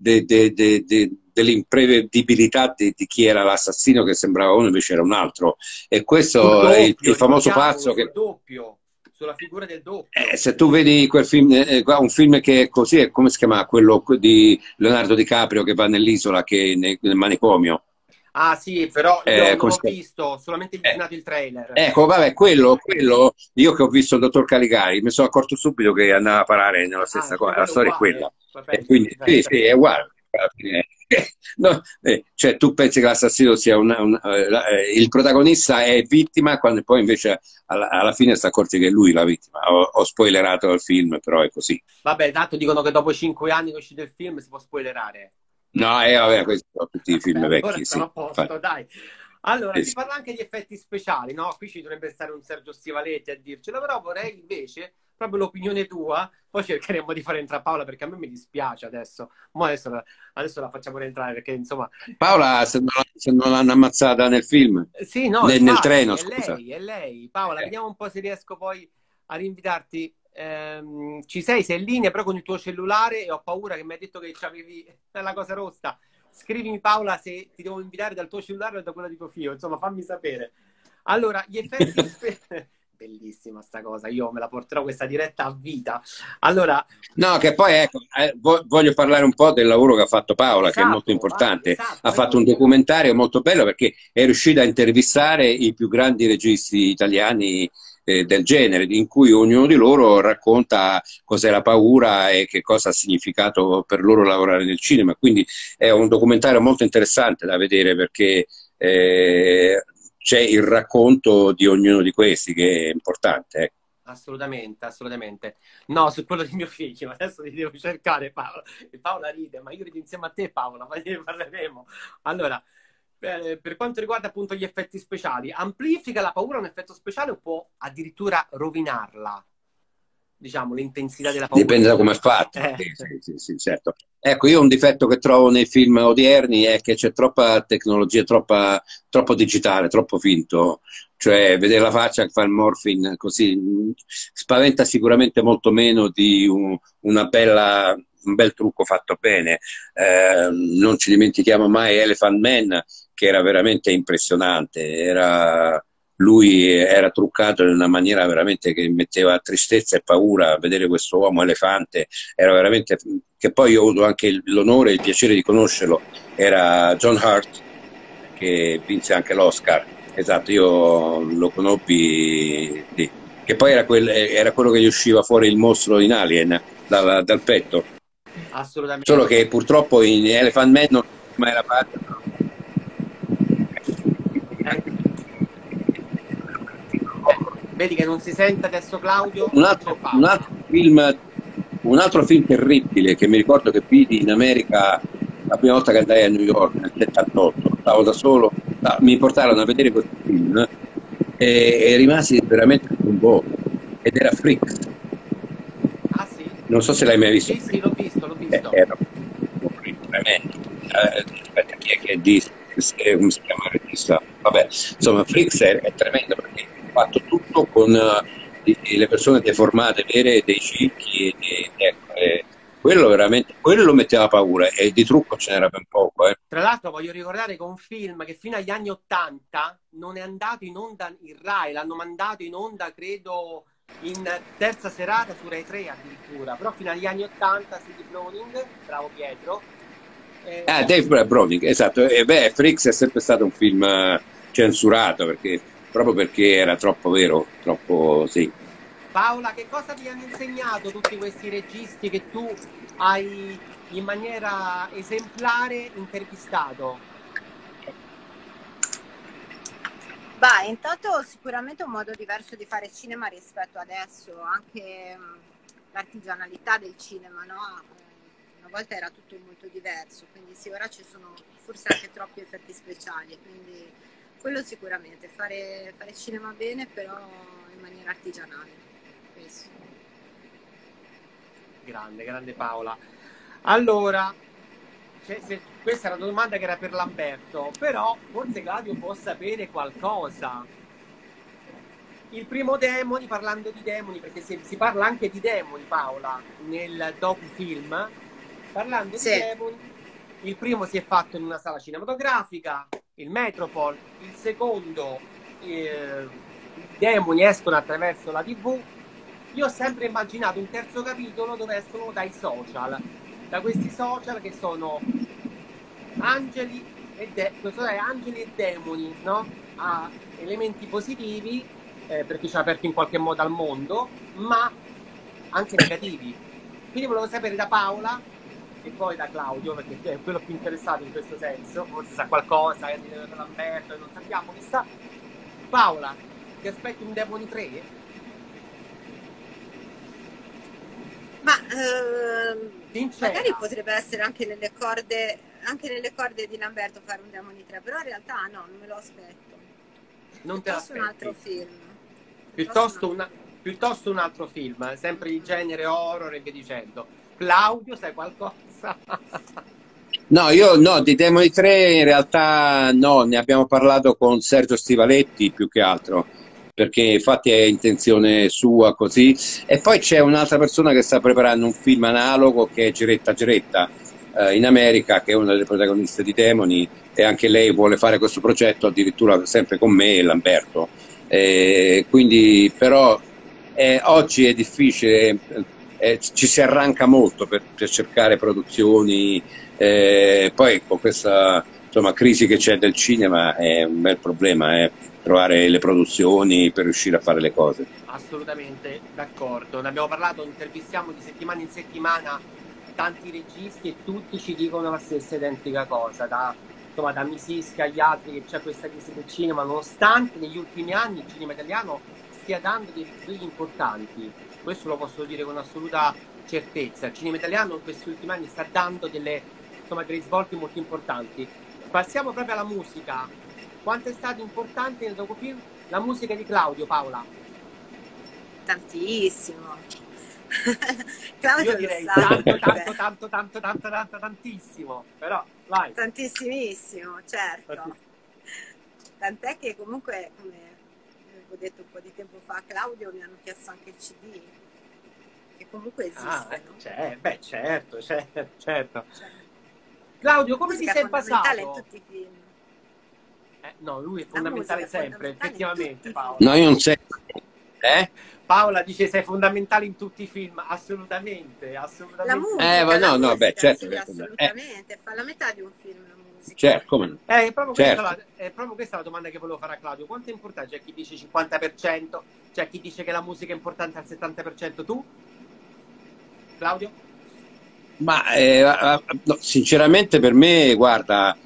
dell'imprevedibilità di chi era l'assassino, che sembrava uno invece era un altro. E Sul questo è il doppio, famoso ricordiamolo, pazzo sul che doppio, sulla figura del doppio. se tu vedi quel film, un film che è così, come si chiama? Quello di Leonardo DiCaprio che va nell'isola, che nel manicomio. Ah sì, però io non Come l'ho si chiama? visto, ho solamente visionato il trailer. Ecco, vabbè, quello, io che ho visto il dottor Caligari, mi sono accorto subito che andava a parare nella Ah, stessa pure cosa, la quello è storia è quella. uguale. Poi E pensa, quindi, sì, perfetto. sì, è uguale. Alla fine. No, cioè, tu pensi che l'assassino sia il protagonista è vittima, quando poi invece alla fine si accorge che è lui la vittima. Ho spoilerato il film, però è così. Vabbè, tanto dicono che dopo 5 anni che è uscito il film si può spoilerare. No, vabbè, questi sono tutti Vabbè, film allora vecchi, stiamo sì. a posto, Infatti, dai. Allora, sì, si sì. parla anche di effetti speciali, no? Qui ci dovrebbe stare un Sergio Stivaletti a dircelo, però vorrei invece proprio l'opinione tua, poi cercheremo di fare entrare Paola perché a me mi dispiace adesso. Adesso la facciamo rientrare perché insomma. Paola, se non l'hanno ammazzata nel film, Sì, no, nel infatti, treno, è scusa. lei, è lei. Paola, Eh, vediamo un po' se riesco poi a rinvitarti. Ci sei, sei in linea però con il tuo cellulare e ho paura che mi hai detto che c'avevi la cosa rossa. Scrivimi Paola se ti devo invitare dal tuo cellulare o da quello di tuo figlio, insomma fammi sapere. Allora, gli effetti... Bellissima sta cosa, io me la porterò questa diretta a vita. Allora, No, che poi ecco, voglio parlare un po' del lavoro che ha fatto Paola, che è molto esatto, vai, importante. esatto, Ha vai fatto un pure. documentario molto bello perché è riuscita a intervistare i più grandi registi italiani del genere, in cui ognuno di loro racconta cos'è la paura e che cosa ha significato per loro lavorare nel cinema. Quindi è un documentario molto interessante da vedere perché c'è il racconto di ognuno di questi che è importante. Ecco. Assolutamente, assolutamente. No, su quello di mio figlio, adesso ti devo cercare Paola. E Paola ride, ma io rido insieme a te Paola, poi ne parleremo. Allora, per quanto riguarda appunto gli effetti speciali, amplifica la paura un effetto speciale o può addirittura rovinarla? diciamo, l'intensità della paura. Dipende da come è fatto. Sì, certo. Ecco, io un difetto che trovo nei film odierni è che c'è troppa tecnologia, troppo digitale, troppo finto. Cioè, vedere la faccia che fa il morphine così spaventa sicuramente molto meno di un bel trucco fatto bene. Non ci dimentichiamo mai Elephant Man, che era veramente impressionante. Lui era truccato in una maniera veramente che metteva tristezza e paura a vedere questo uomo elefante. Era veramente, che poi io ho avuto anche l'onore e il piacere di conoscerlo. Era John Hurt, che vinse anche l'Oscar. Esatto, io lo conobbi lì. Che poi era quello che gli usciva fuori il mostro in Alien dal petto. Assolutamente. Solo che purtroppo in Elephant Man non mai era parte. Vedi che non si sente adesso Claudio? Un altro film terribile che mi ricordo che vidi in America la prima volta che andai a New York nel 78, stavo da solo, mi portarono a vedere questo film e rimasi veramente sconvolto, ed era Freaks. Ah sì? Non so se l'hai mai visto. Sì, l'ho visto. Era tremendo. Aspetta, chi è che dice? Come si chiama il regista? Vabbè, insomma, Freaks è tremendo perché è fatto tutto con le persone deformate vere, dei cicchi, quello metteva paura, e di trucco ce n'era ben poco. Tra l'altro voglio ricordare che un film che fino agli anni '80 non è andato in onda in Rai, l'hanno mandato in onda credo in terza serata su Rai 3 addirittura, però fino agli anni '80 City Browning, bravo Pietro. Dave Browning, esatto. Freaks è sempre stato un film censurato proprio perché era troppo vero, troppo sì. Paola, che cosa ti hanno insegnato tutti questi registi che tu hai in maniera esemplare intervistato? Beh, intanto sicuramente un modo diverso di fare cinema rispetto adesso, anche l'artigianalità del cinema, no? Una volta era tutto molto diverso, quindi sì, ora ci sono forse anche troppi effetti speciali, quindi quello sicuramente, fare cinema bene però in maniera artigianale. Questo. Grande Paola. Allora, questa era una domanda che era per Lamberto, però forse Claudio può sapere qualcosa. Il primo Demoni, parlando di demoni, perché si parla anche di demoni, Paola, nel docufilm, parlando di demoni, il primo si è fatto in una sala cinematografica, il Metropol, il secondo, i demoni escono attraverso la TV. Io ho sempre immaginato un terzo capitolo dove escono dai social, da questi social che sono angeli e demoni, no? A elementi positivi perché ci ha aperto in qualche modo al mondo, ma anche negativi. Quindi volevo sapere da Paola e poi da Claudio, perché è quello più interessato in questo senso, forse sa qualcosa, è di Lamberto, non sappiamo, chissà. Paola, ti aspetti un Demoni 3? Ma magari potrebbe essere anche nelle corde di Lamberto fare un Demoni 3, però in realtà no, non me lo aspetto. Non te l'aspetti? Un altro film. Piuttosto un altro film, sempre di genere horror e via dicendo. Claudio, sai qualcosa? No, di Demoni 3 in realtà no, ne abbiamo parlato con Sergio Stivaletti più che altro, perché infatti è intenzione sua così. E poi c'è un'altra persona che sta preparando un film analogo, che è Geretta in America, che è una delle protagoniste di Demoni, e anche lei vuole fare questo progetto addirittura sempre con me e Lamberto. Quindi però oggi è difficile, ci si arranca molto per cercare produzioni, poi con questa crisi che c'è del cinema è un bel problema trovare le produzioni per riuscire a fare le cose. Assolutamente d'accordo, ne abbiamo parlato, intervistiamo di settimana in settimana tanti registi e tutti ci dicono la stessa identica cosa, da Misischi agli altri, che c'è questa crisi del cinema, nonostante negli ultimi anni il cinema italiano stia dando dei risvegli importanti. Questo lo posso dire con assoluta certezza. Il cinema italiano in questi ultimi anni sta dando dei risvolti molto importanti. Passiamo proprio alla musica. Quanto è stato importante nel docufilm la musica di Claudio, Paola? Tantissimo. Claudio Io lo direi sa, tantissimo, però vai. tantissimissimo, certo. Tant'è che comunque, come avevo detto un po' di tempo fa a Claudio, mi hanno chiesto anche il CD, che comunque esiste, no? Certo. Cioè, Claudio, la come ti musica è sei fondamentale in basato? tutti i film. No, lui è La musica fondamentale è sempre, fondamentale in tutti effettivamente, i Paola. film. No, io non sei. Eh? Paola dice sei fondamentale in tutti i film, assolutamente, La assolutamente. musica, No, no, beh, certo sì, che assolutamente, fa la metà di un film la musica. certo, come no. È proprio, Certo. è proprio questa la domanda che volevo fare a Claudio. Quanto è importante? C'è chi dice 50%, c'è chi dice che la musica è importante al 70%. Tu, Claudio? Ma no, sinceramente per me, guarda,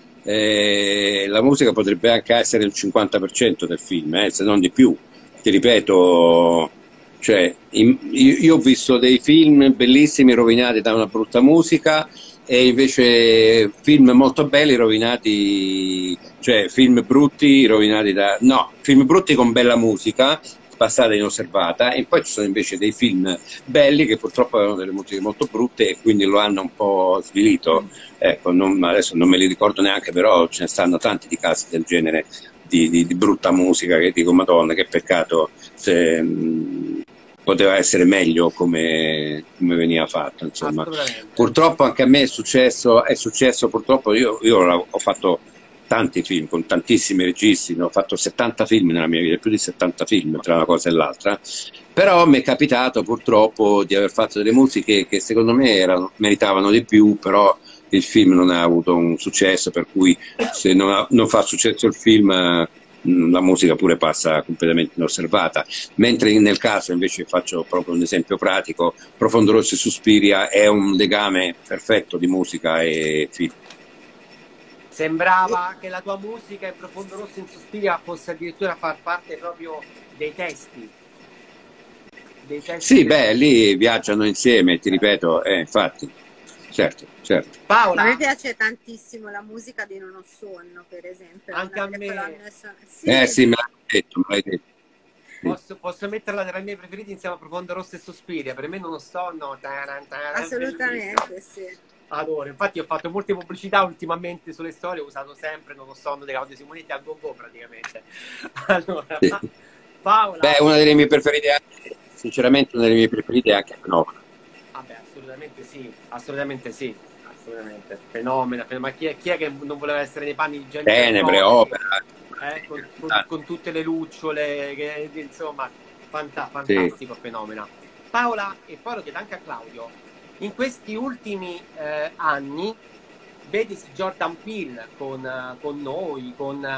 la musica potrebbe anche essere il 50% del film, se non di più. Ti ripeto, cioè, io ho visto dei film bellissimi rovinati da una brutta musica e invece film molto belli rovinati, cioè film brutti rovinati da... No, film brutti con bella musica, passata inosservata, e poi ci sono invece dei film belli che purtroppo avevano delle musiche molto brutte e quindi lo hanno un po' svilito. Ecco, adesso non me li ricordo neanche, però ce ne stanno tanti di casi del genere di brutta musica che dico, Madonna, che peccato se poteva essere meglio come veniva fatto, insomma. Assolutamente. Purtroppo anche a me è successo purtroppo, io ho fatto tanti film con tantissimi registi, ne ho fatto 70 film nella mia vita, più di 70 film tra una cosa e l'altra, però mi è capitato purtroppo di aver fatto delle musiche che secondo me meritavano di più, però il film non ha avuto un successo, per cui se non fa successo il film, la musica pure passa completamente inosservata. Mentre nel caso, invece, faccio proprio un esempio pratico, Profondo Rosso e Suspiria è un legame perfetto di musica e film. Sembrava che la tua musica in Profondo Rosso in Suspiria fosse addirittura far parte proprio dei testi. Sì, beh, lì viaggiano insieme, ti ripeto, infatti, certo. Paola, a me piace tantissimo la musica di Non ho sonno, per esempio. Anche a me. Sì. Sì, me l'hai detto. Posso metterla tra i miei preferiti insieme a Profondo Rosso e Suspiria. Per me Non ho sonno. Assolutamente, sì. Adoro. Infatti ho fatto molte pubblicità ultimamente sulle storie, ho usato sempre Non ho sonno di Claudio Simonetti a go praticamente. Allora, Sì. Paola. Beh, una delle mie preferite, sinceramente una delle mie preferite è anche Fenomeno. Vabbè, assolutamente sì. Assolutamente. Fenomena. Ma chi è che non voleva essere nei panni di gente? Tenebre, Opera. Con tutte le lucciole, insomma, fantastico, Sì. Fenomena. Paola, e poi lo chiedo anche a Claudio, in questi ultimi anni, vedi Jordan Peele con noi,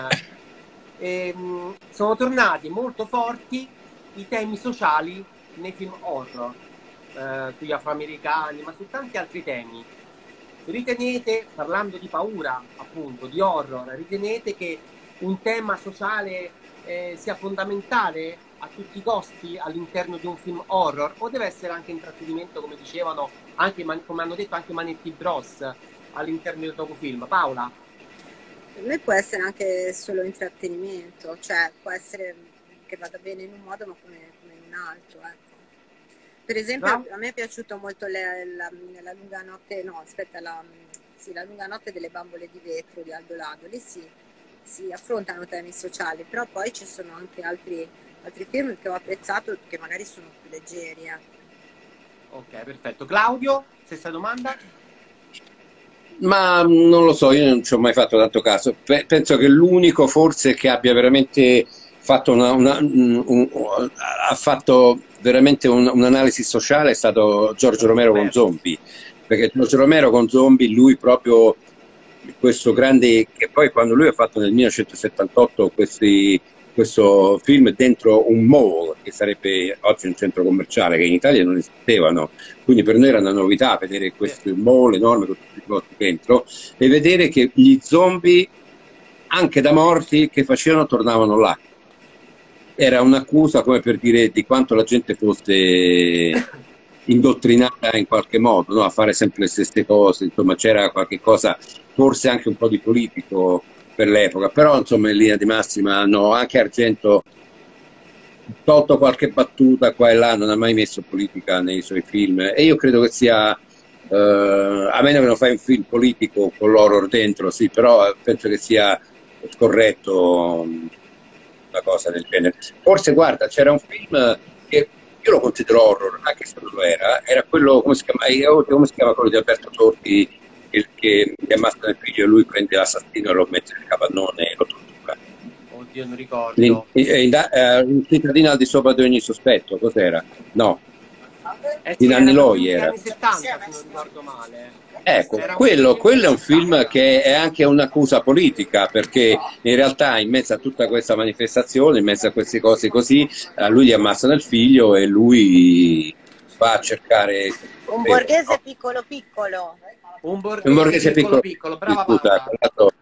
sono tornati molto forti i temi sociali nei film horror, sugli afroamericani, ma su tanti altri temi. Ritenete, parlando di paura, appunto, di horror, ritenete che un tema sociale sia fondamentale a tutti i costi all'interno di un film horror, o deve essere anche intrattenimento, come dicevano, anche, come hanno detto anche Manetti Bros all'interno del docufilm? Paola? Per me può essere anche solo intrattenimento, cioè può essere che vada bene in un modo ma come in un altro, ecco. Per esempio, a me è piaciuto molto la lunga notte, la lunga notte delle bambole di vetro di Aldo Lado. Lì si affrontano temi sociali, però poi ci sono anche altri film che ho apprezzato che magari sono più leggeri. Ok, perfetto. Claudio, stessa domanda? Ma non lo so, io non ci ho mai fatto tanto caso. Penso che l'unico forse che abbia veramente fatto ha fatto veramente un'analisi sociale è stato Giorgio Romero con Zombie, perché Giorgio Romero con Zombie, lui proprio questo grande, che poi quando lui ha fatto nel 1978 questo film dentro un mall, che sarebbe oggi un centro commerciale, che in Italia non esistevano, quindi per noi era una novità vedere questo mall enorme con tutti i posti dentro e vedere che gli zombie, anche da morti che facevano, tornavano là. Era un'accusa, come per dire, di quanto la gente fosse indottrinata in qualche modo, no? A fare sempre le stesse cose, insomma c'era qualche cosa, forse anche un po' di politico per l'epoca, però insomma in linea di massima no, anche Argento tolto qualche battuta qua e là, non ha mai messo politica nei suoi film e io credo che sia, a meno che non fai un film politico con l'horror dentro, sì, però penso che sia scorretto una cosa del genere. Forse, guarda, c'era un film che io lo considero horror, anche se non lo era quello, come si chiama quello di Alberto Sordi, che ammazza il figlio e lui prende l'assassino e lo mette nel capannone e lo tortura. Oddio, non ricordo. Un cittadino al di sopra di ogni sospetto, cos'era? No, Sì, di Nanni era Loi negli era. anni 70, se non ricordo male. Ecco, Era quello è un film che è anche un'accusa politica, perché in realtà in mezzo a tutta questa manifestazione, in mezzo a queste cose così, a lui gli ammazzano il figlio e lui va a cercare Un borghese piccolo piccolo. Un un borghese piccolo piccolo, piccolo, brava scusa, Paola.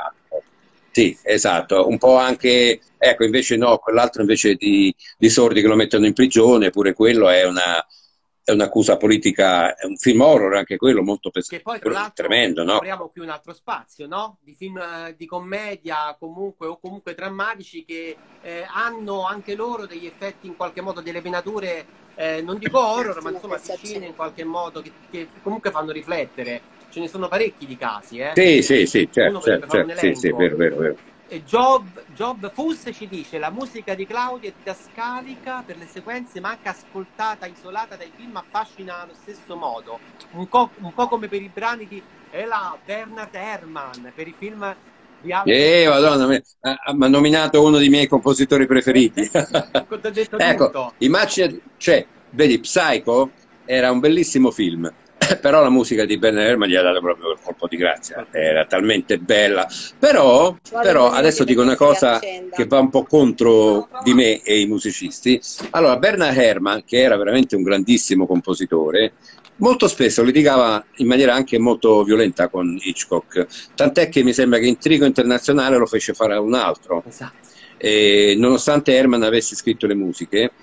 sì, esatto, un po' anche, ecco, invece no, quell'altro invece di Sordi che lo mettono in prigione, pure quello è un'accusa politica, è un film horror anche quello molto Che poi tra l'altro tremendo, no? apriamo qui un altro spazio, no? Di film di commedia comunque o comunque drammatici che hanno anche loro degli effetti in qualche modo, delle venature, non dico horror, ma insomma vicine in qualche modo che comunque fanno riflettere. Ce ne sono parecchi di casi, Sì, certo, Uno potrebbe fare un elenco. sì, vero. E Job Fuss ci dice: la musica di Claudio è didascalica per le sequenze, ma anche ascoltata, isolata dai film, affascina allo stesso modo. Un po' come per i brani di Bernard Herrmann, per i film di Madonna, mi ha nominato uno dei miei compositori preferiti. Ho detto Ecco, tutto. immagina, cioè, vedi, Psycho era un bellissimo film, però la musica di Bernard Herrmann gli ha dato proprio il colpo di grazia, era talmente bella. Però adesso dico una cosa che va un po' contro di me e i musicisti. Allora, Bernard Herrmann, che era veramente un grandissimo compositore, molto spesso litigava in maniera anche molto violenta con Hitchcock, tant'è che mi sembra che Intrigo Internazionale lo fece fare a un altro. Esatto. Nonostante Herrmann avesse scritto le musiche,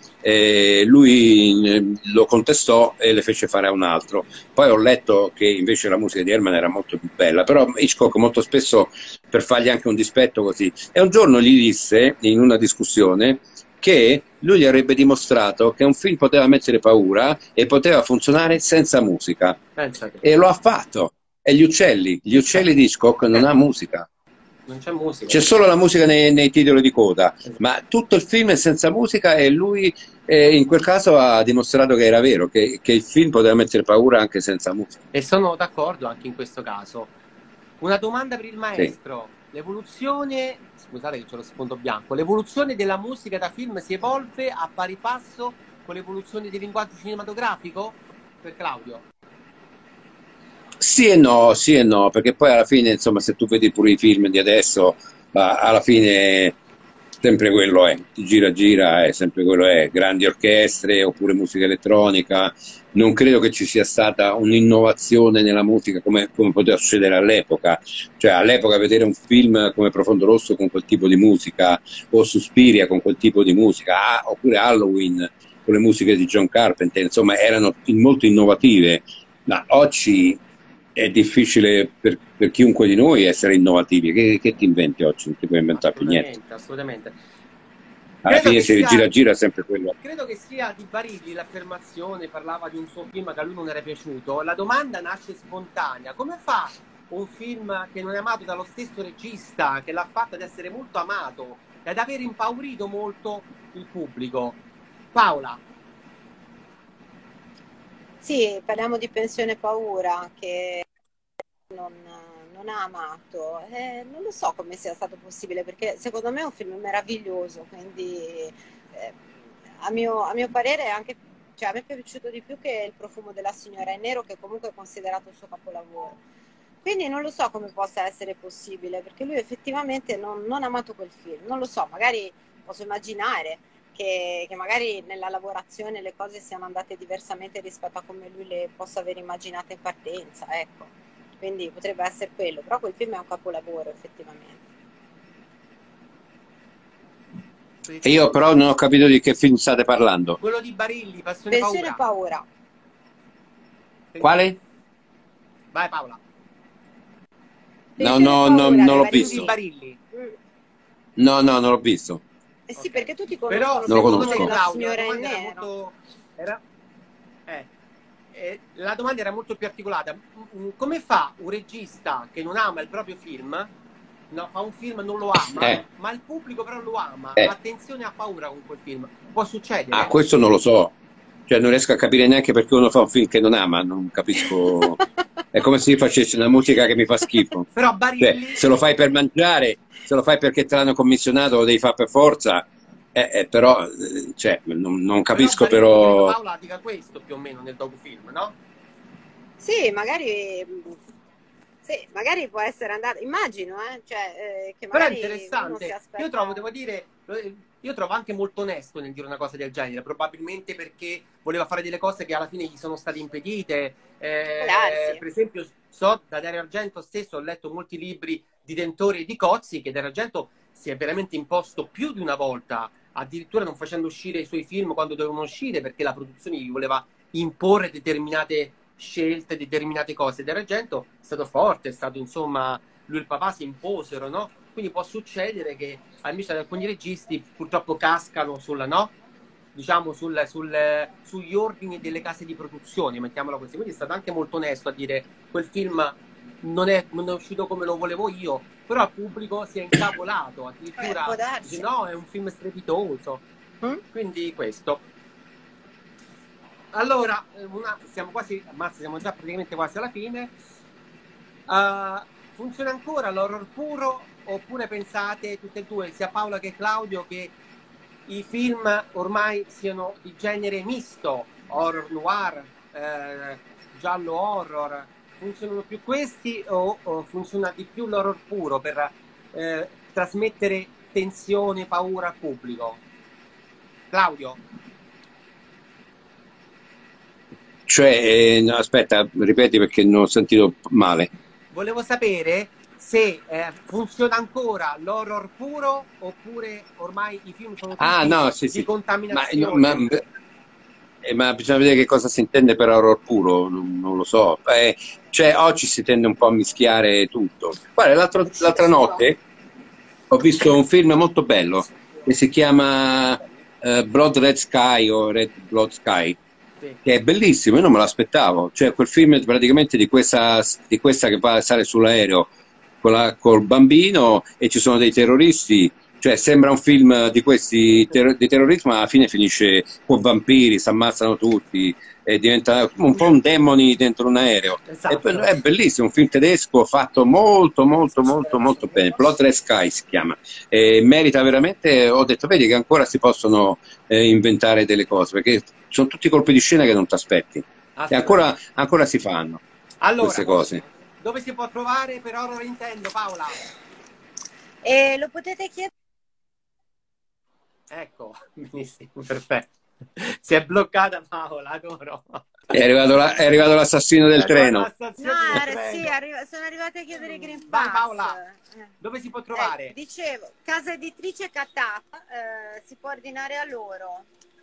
lui lo contestò e le fece fare a un altro. Poi ho letto che invece la musica di Herrmann era molto più bella, però Hitchcock molto spesso, per fargli anche un dispetto così, e un giorno gli disse in una discussione che lui gli avrebbe dimostrato che un film poteva mettere paura e poteva funzionare senza musica. E lo ha fatto. E gli uccelli di Hitchcock non ha musica. Non c'è musica. C'è solo la musica nei titoli di coda, ma tutto il film è senza musica e lui in quel caso ha dimostrato che era vero, che il film poteva mettere paura anche senza musica. E sono d'accordo anche in questo caso. Una domanda per il maestro. Sì. L'evoluzione, scusate che c'è lo sfondo bianco, l'evoluzione della musica da film si evolve a pari passo con l'evoluzione del linguaggio cinematografico? Per Claudio? Sì e no, perché poi alla fine, insomma, se tu vedi pure i film di adesso, alla fine sempre quello è, gira, è sempre quello è, grandi orchestre oppure musica elettronica. Non credo che ci sia stata un'innovazione nella musica come poteva succedere all'epoca. Cioè all'epoca vedere un film come Profondo Rosso con quel tipo di musica, o Suspiria con quel tipo di musica, oppure Halloween con le musiche di John Carpenter, insomma erano molto innovative, ma oggi è difficile per chiunque di noi essere innovativi. Che ti inventi oggi? Non ti puoi inventare più niente. Assolutamente. Alla fine se gira è sempre quello. Credo che sia di Barilli l'affermazione, parlava di un suo film che a lui non era piaciuto. La domanda nasce spontanea: come fa un film che non è amato dallo stesso regista, che l'ha fatto ad essere molto amato e ad aver impaurito molto il pubblico? Paola. Sì, parliamo di Pensione Paura, che non ha amato. Non lo so come sia stato possibile, perché secondo me è un film meraviglioso, quindi a mio parere è anche, cioè, a me è piaciuto di più che Il profumo della signora in nero, che comunque è considerato il suo capolavoro. Quindi non lo so come possa essere possibile, perché lui effettivamente non ha amato quel film. Non lo so, magari posso immaginare che magari nella lavorazione le cose siano andate diversamente rispetto a come lui le possa aver immaginate in partenza, ecco. Quindi potrebbe essere quello, però quel film è un capolavoro effettivamente. E io però non ho capito di che film state parlando. Quello di Barilli, Pensione Paura. Quale? Vai Paola. No, non l'ho visto. Barilli. No, non l'ho visto. Eh sì, Ok. perché tutti Però conoscono Non lo per il secondo nome me, conosco. della Claudio, la signora in domanda era nero. molto... la domanda era molto più articolata. Come fa un regista che non ama il proprio film, no, fa un film, non lo ama, Eh, ma il pubblico però lo ama, eh. attenzione, ha paura con quel film? Può Ah, succedere? questo non lo so. Cioè, non riesco a capire neanche perché uno fa un film che non ama, non capisco. È come se io facessi una musica che mi fa schifo. Però Cioè, Barilli... se lo fai per mangiare, se lo fai perché te l'hanno commissionato, lo devi fare per forza. Però, cioè, non Però capisco Barilli, credo però. Paola dica questo più o meno nel docufilm, no? Sì, magari può essere andato, immagino, che Però è magari uno si interessante. Io trovo, aspetta. devo dire, io trovo anche molto onesto nel dire una cosa del genere, probabilmente perché voleva fare delle cose che alla fine gli sono state impedite. Può darsi. Per esempio, so da Dario Argento stesso, ho letto molti libri di Tentori e di Cozzi, che Dario Argento si è veramente imposto più di una volta, addirittura non facendo uscire i suoi film quando dovevano uscire, perché la produzione gli voleva imporre determinate scelte, determinate cose. Dario Argento è stato forte, è stato insomma, lui e il papà si imposero, no? Quindi può succedere che invece alcuni registi purtroppo cascano sulla, no? Diciamo sugli ordini delle case di produzione, mettiamola così. Quindi è stato anche molto onesto a dire quel film non è uscito come lo volevo io, però il pubblico si è incavolato, Può addirittura darsi. dice no, è un film strepitoso. Mm? Quindi questo. Allora, siamo quasi, ammazza, siamo già praticamente quasi alla fine. Funziona ancora l'horror puro oppure pensate tutte e due, sia Paola che Claudio, che i film ormai siano di genere misto, horror noir, giallo horror, funzionano più questi o funziona di più l'horror puro per trasmettere tensione, paura al pubblico? Claudio? Cioè, no, aspetta, ripeti perché non ho sentito male. Volevo sapere se funziona ancora l'horror puro oppure ormai i film sono Ah, tutti no, sì, di sì. No, contaminazione. ma bisogna vedere che cosa si intende per horror puro, non lo so. Cioè, oggi si tende un po' a mischiare tutto. Guarda, l'altra notte ho visto un film molto bello che si chiama Blood Red Sky o Red Blood Sky, Sì. che è bellissimo, io non me l'aspettavo. Cioè, quel film praticamente di questa che sale sull'aereo col bambino e ci sono dei terroristi. Cioè, sembra un film di questi di terrorismo, ma alla fine finisce con vampiri, si ammazzano tutti, e diventa un po' un demoni dentro un aereo. Esatto. È bellissimo, un film tedesco fatto molto, molto, molto, molto bene. Blood Red Sky si chiama. Merita veramente, ho detto, vedi che ancora si possono inventare delle cose, perché sono tutti colpi di scena che non ti aspetti. E ancora si fanno Allora, queste cose. dove si può trovare per Horror Intendo, Paola? E lo potete chiedere. Ecco, benissimo, perfetto. Si è bloccata Paola, adoro. È arrivato l'assassino del treno. No, sì, sono arrivate a chiedere i Green Vai Pass. Paola, dove si può trovare? Dicevo, casa editrice Catap, si può ordinare a loro.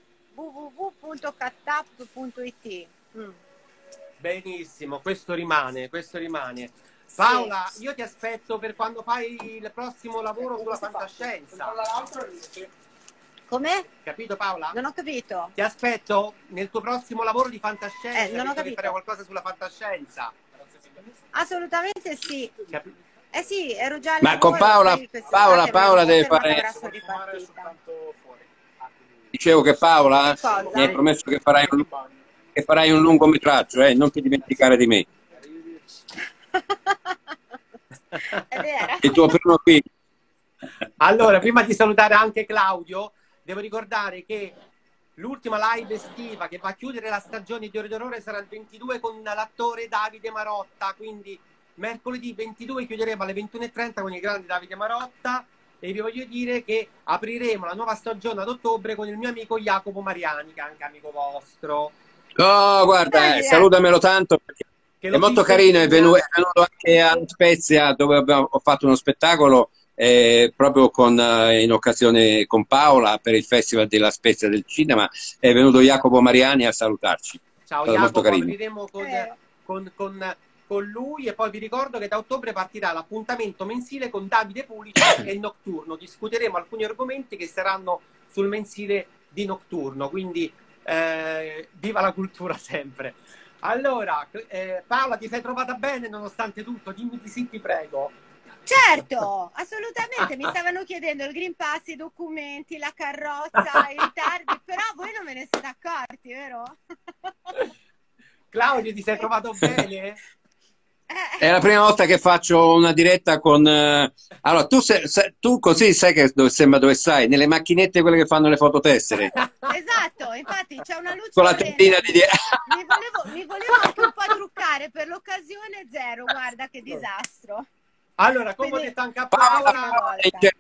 www.catap.it. Benissimo, questo rimane. Paola, io ti aspetto per quando fai il prossimo lavoro sulla fantascienza. Come? Capito Paola? Non ho capito. Ti aspetto nel tuo prossimo lavoro di fantascienza, Non ho per capito. fare qualcosa sulla fantascienza. Assolutamente sì. Capi- Sì, ero già al Ma con lavoro, Paola, poi quest'estate Paola mi deve conferma che fare. avrà sta ripartita. Dicevo che Paola Che cosa? mi hai promesso che farai un lungometraggio, non ti dimenticare di me. È vero. Il tuo primo film. Allora, prima di salutare anche Claudio, devo ricordare che l'ultima live estiva che va a chiudere la stagione di Ore d'Orrore sarà il 22 con l'attore Davide Marotta, quindi mercoledì 22 chiuderemo alle 21:30 con il grande Davide Marotta e vi voglio dire che apriremo la nuova stagione ad ottobre con il mio amico Jacopo Mariani, che è anche amico vostro. Oh, guarda, salutamelo tanto perché Che è l'ho molto visto in carino, è linea. venuto anche a Spezia dove ho fatto uno spettacolo proprio in occasione con Paola per il Festival della Spezia del Cinema, è venuto Jacopo Mariani a salutarci. Ciao È stato molto Jacopo, carino. apriremo con con lui, e poi vi ricordo che da ottobre partirà l'appuntamento mensile con Davide Pulici e Nocturno. Discuteremo alcuni argomenti che saranno sul mensile di Nocturno, quindi viva la cultura sempre. Allora, Paola, ti sei trovata bene nonostante tutto? Dimmi di sì, ti prego. Certo, assolutamente, mi stavano chiedendo il Green Pass, i documenti, la carrozza, i ritardi, però voi non ve ne siete accorti, vero? Claudio, ti sei trovato bene? È la prima volta che faccio una diretta con... Allora, tu così sai che sembra dove stai? Nelle macchinette quelle che fanno le fototessere. Esatto, infatti c'è una luce Con la tendina di... mi volevo anche un po' truccare, per l'occasione zero, guarda che disastro. Allora, come ho Quindi, detto anche a Paola, Paola...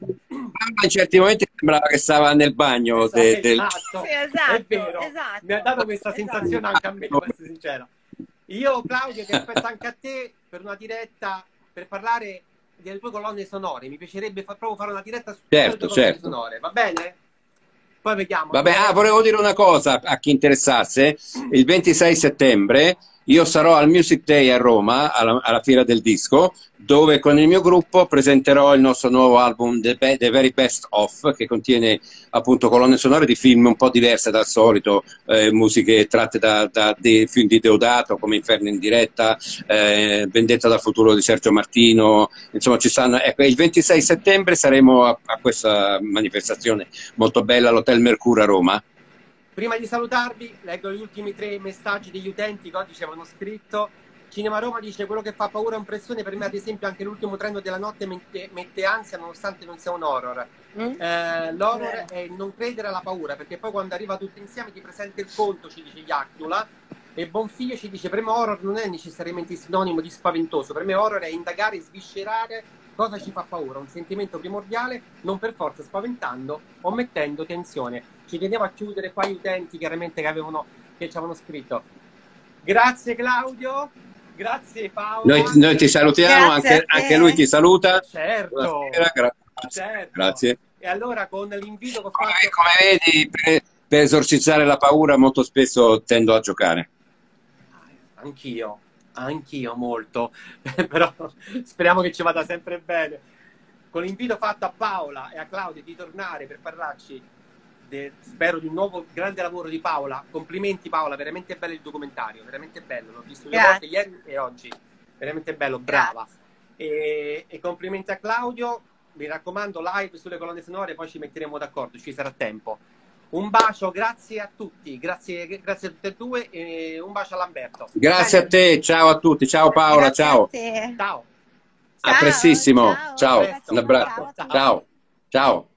in certi momenti sembrava che stava nel bagno Esatto, Sì, esatto, è vero. esatto, Mi ha dato questa esatto. sensazione anche a me, devo essere sincera. Io, Claudio, ti aspetto anche a te per una diretta per parlare delle tue colonne sonore. Mi piacerebbe proprio fare una diretta su le tue colonne sonore, va bene? Poi vediamo. Vabbè, volevo dire una cosa a chi interessasse. Il 26 settembre io sarò al Music Day a Roma, alla Fiera del Disco, dove con il mio gruppo presenterò il nostro nuovo album The Very Best Of, che contiene appunto colonne sonore di film un po' diverse dal solito, musiche tratte da dei film di Deodato come Inferno in diretta, Vendetta dal futuro di Sergio Martino, insomma ci stanno. Ecco, il 26 settembre saremo a questa manifestazione molto bella all'Hotel Mercure a Roma. Prima di salutarvi, leggo gli ultimi 3 messaggi degli utenti che oggi ci avevano scritto. Cinema Roma dice: quello che fa paura è impressione, per me ad esempio anche l'ultimo treno della notte mette ansia nonostante non sia un horror. L'horror è non credere alla paura, perché poi quando arriva tutto insieme ti presenta il conto, ci dice Iactula. E Bonfiglio ci dice: per me horror non è necessariamente sinonimo di spaventoso, per me horror è indagare e sviscerare cosa ci fa paura, un sentimento primordiale, non per forza spaventando o mettendo tensione. Ci tenevo a chiudere qua gli utenti chiaramente che ci avevano scritto. Grazie Claudio, grazie Paola. Noi ti salutiamo, anche lui ti saluta. Certo. Buonasera, grazie. Certo. Grazie. E allora con l'invito che ho fatto... Come vedi, per esorcizzare la paura molto spesso tendo a giocare. Anch'io molto, però speriamo che ci vada sempre bene. Con l'invito fatto a Paola e a Claudio di tornare per parlarci, spero, di un nuovo grande lavoro di Paola. Complimenti Paola, veramente bello il documentario, veramente bello, l'ho visto 2 volte ieri e oggi, veramente bello, brava. E complimenti a Claudio, mi raccomando, live sulle colonne sonore, poi ci metteremo d'accordo, ci sarà tempo. Un bacio, grazie a tutti, grazie a tutte e due, e un bacio a Lamberto. Grazie a te, ciao a tutti, ciao Paola, ciao. Ciao. A prestissimo, ciao, Ciao. un abbraccio, ciao.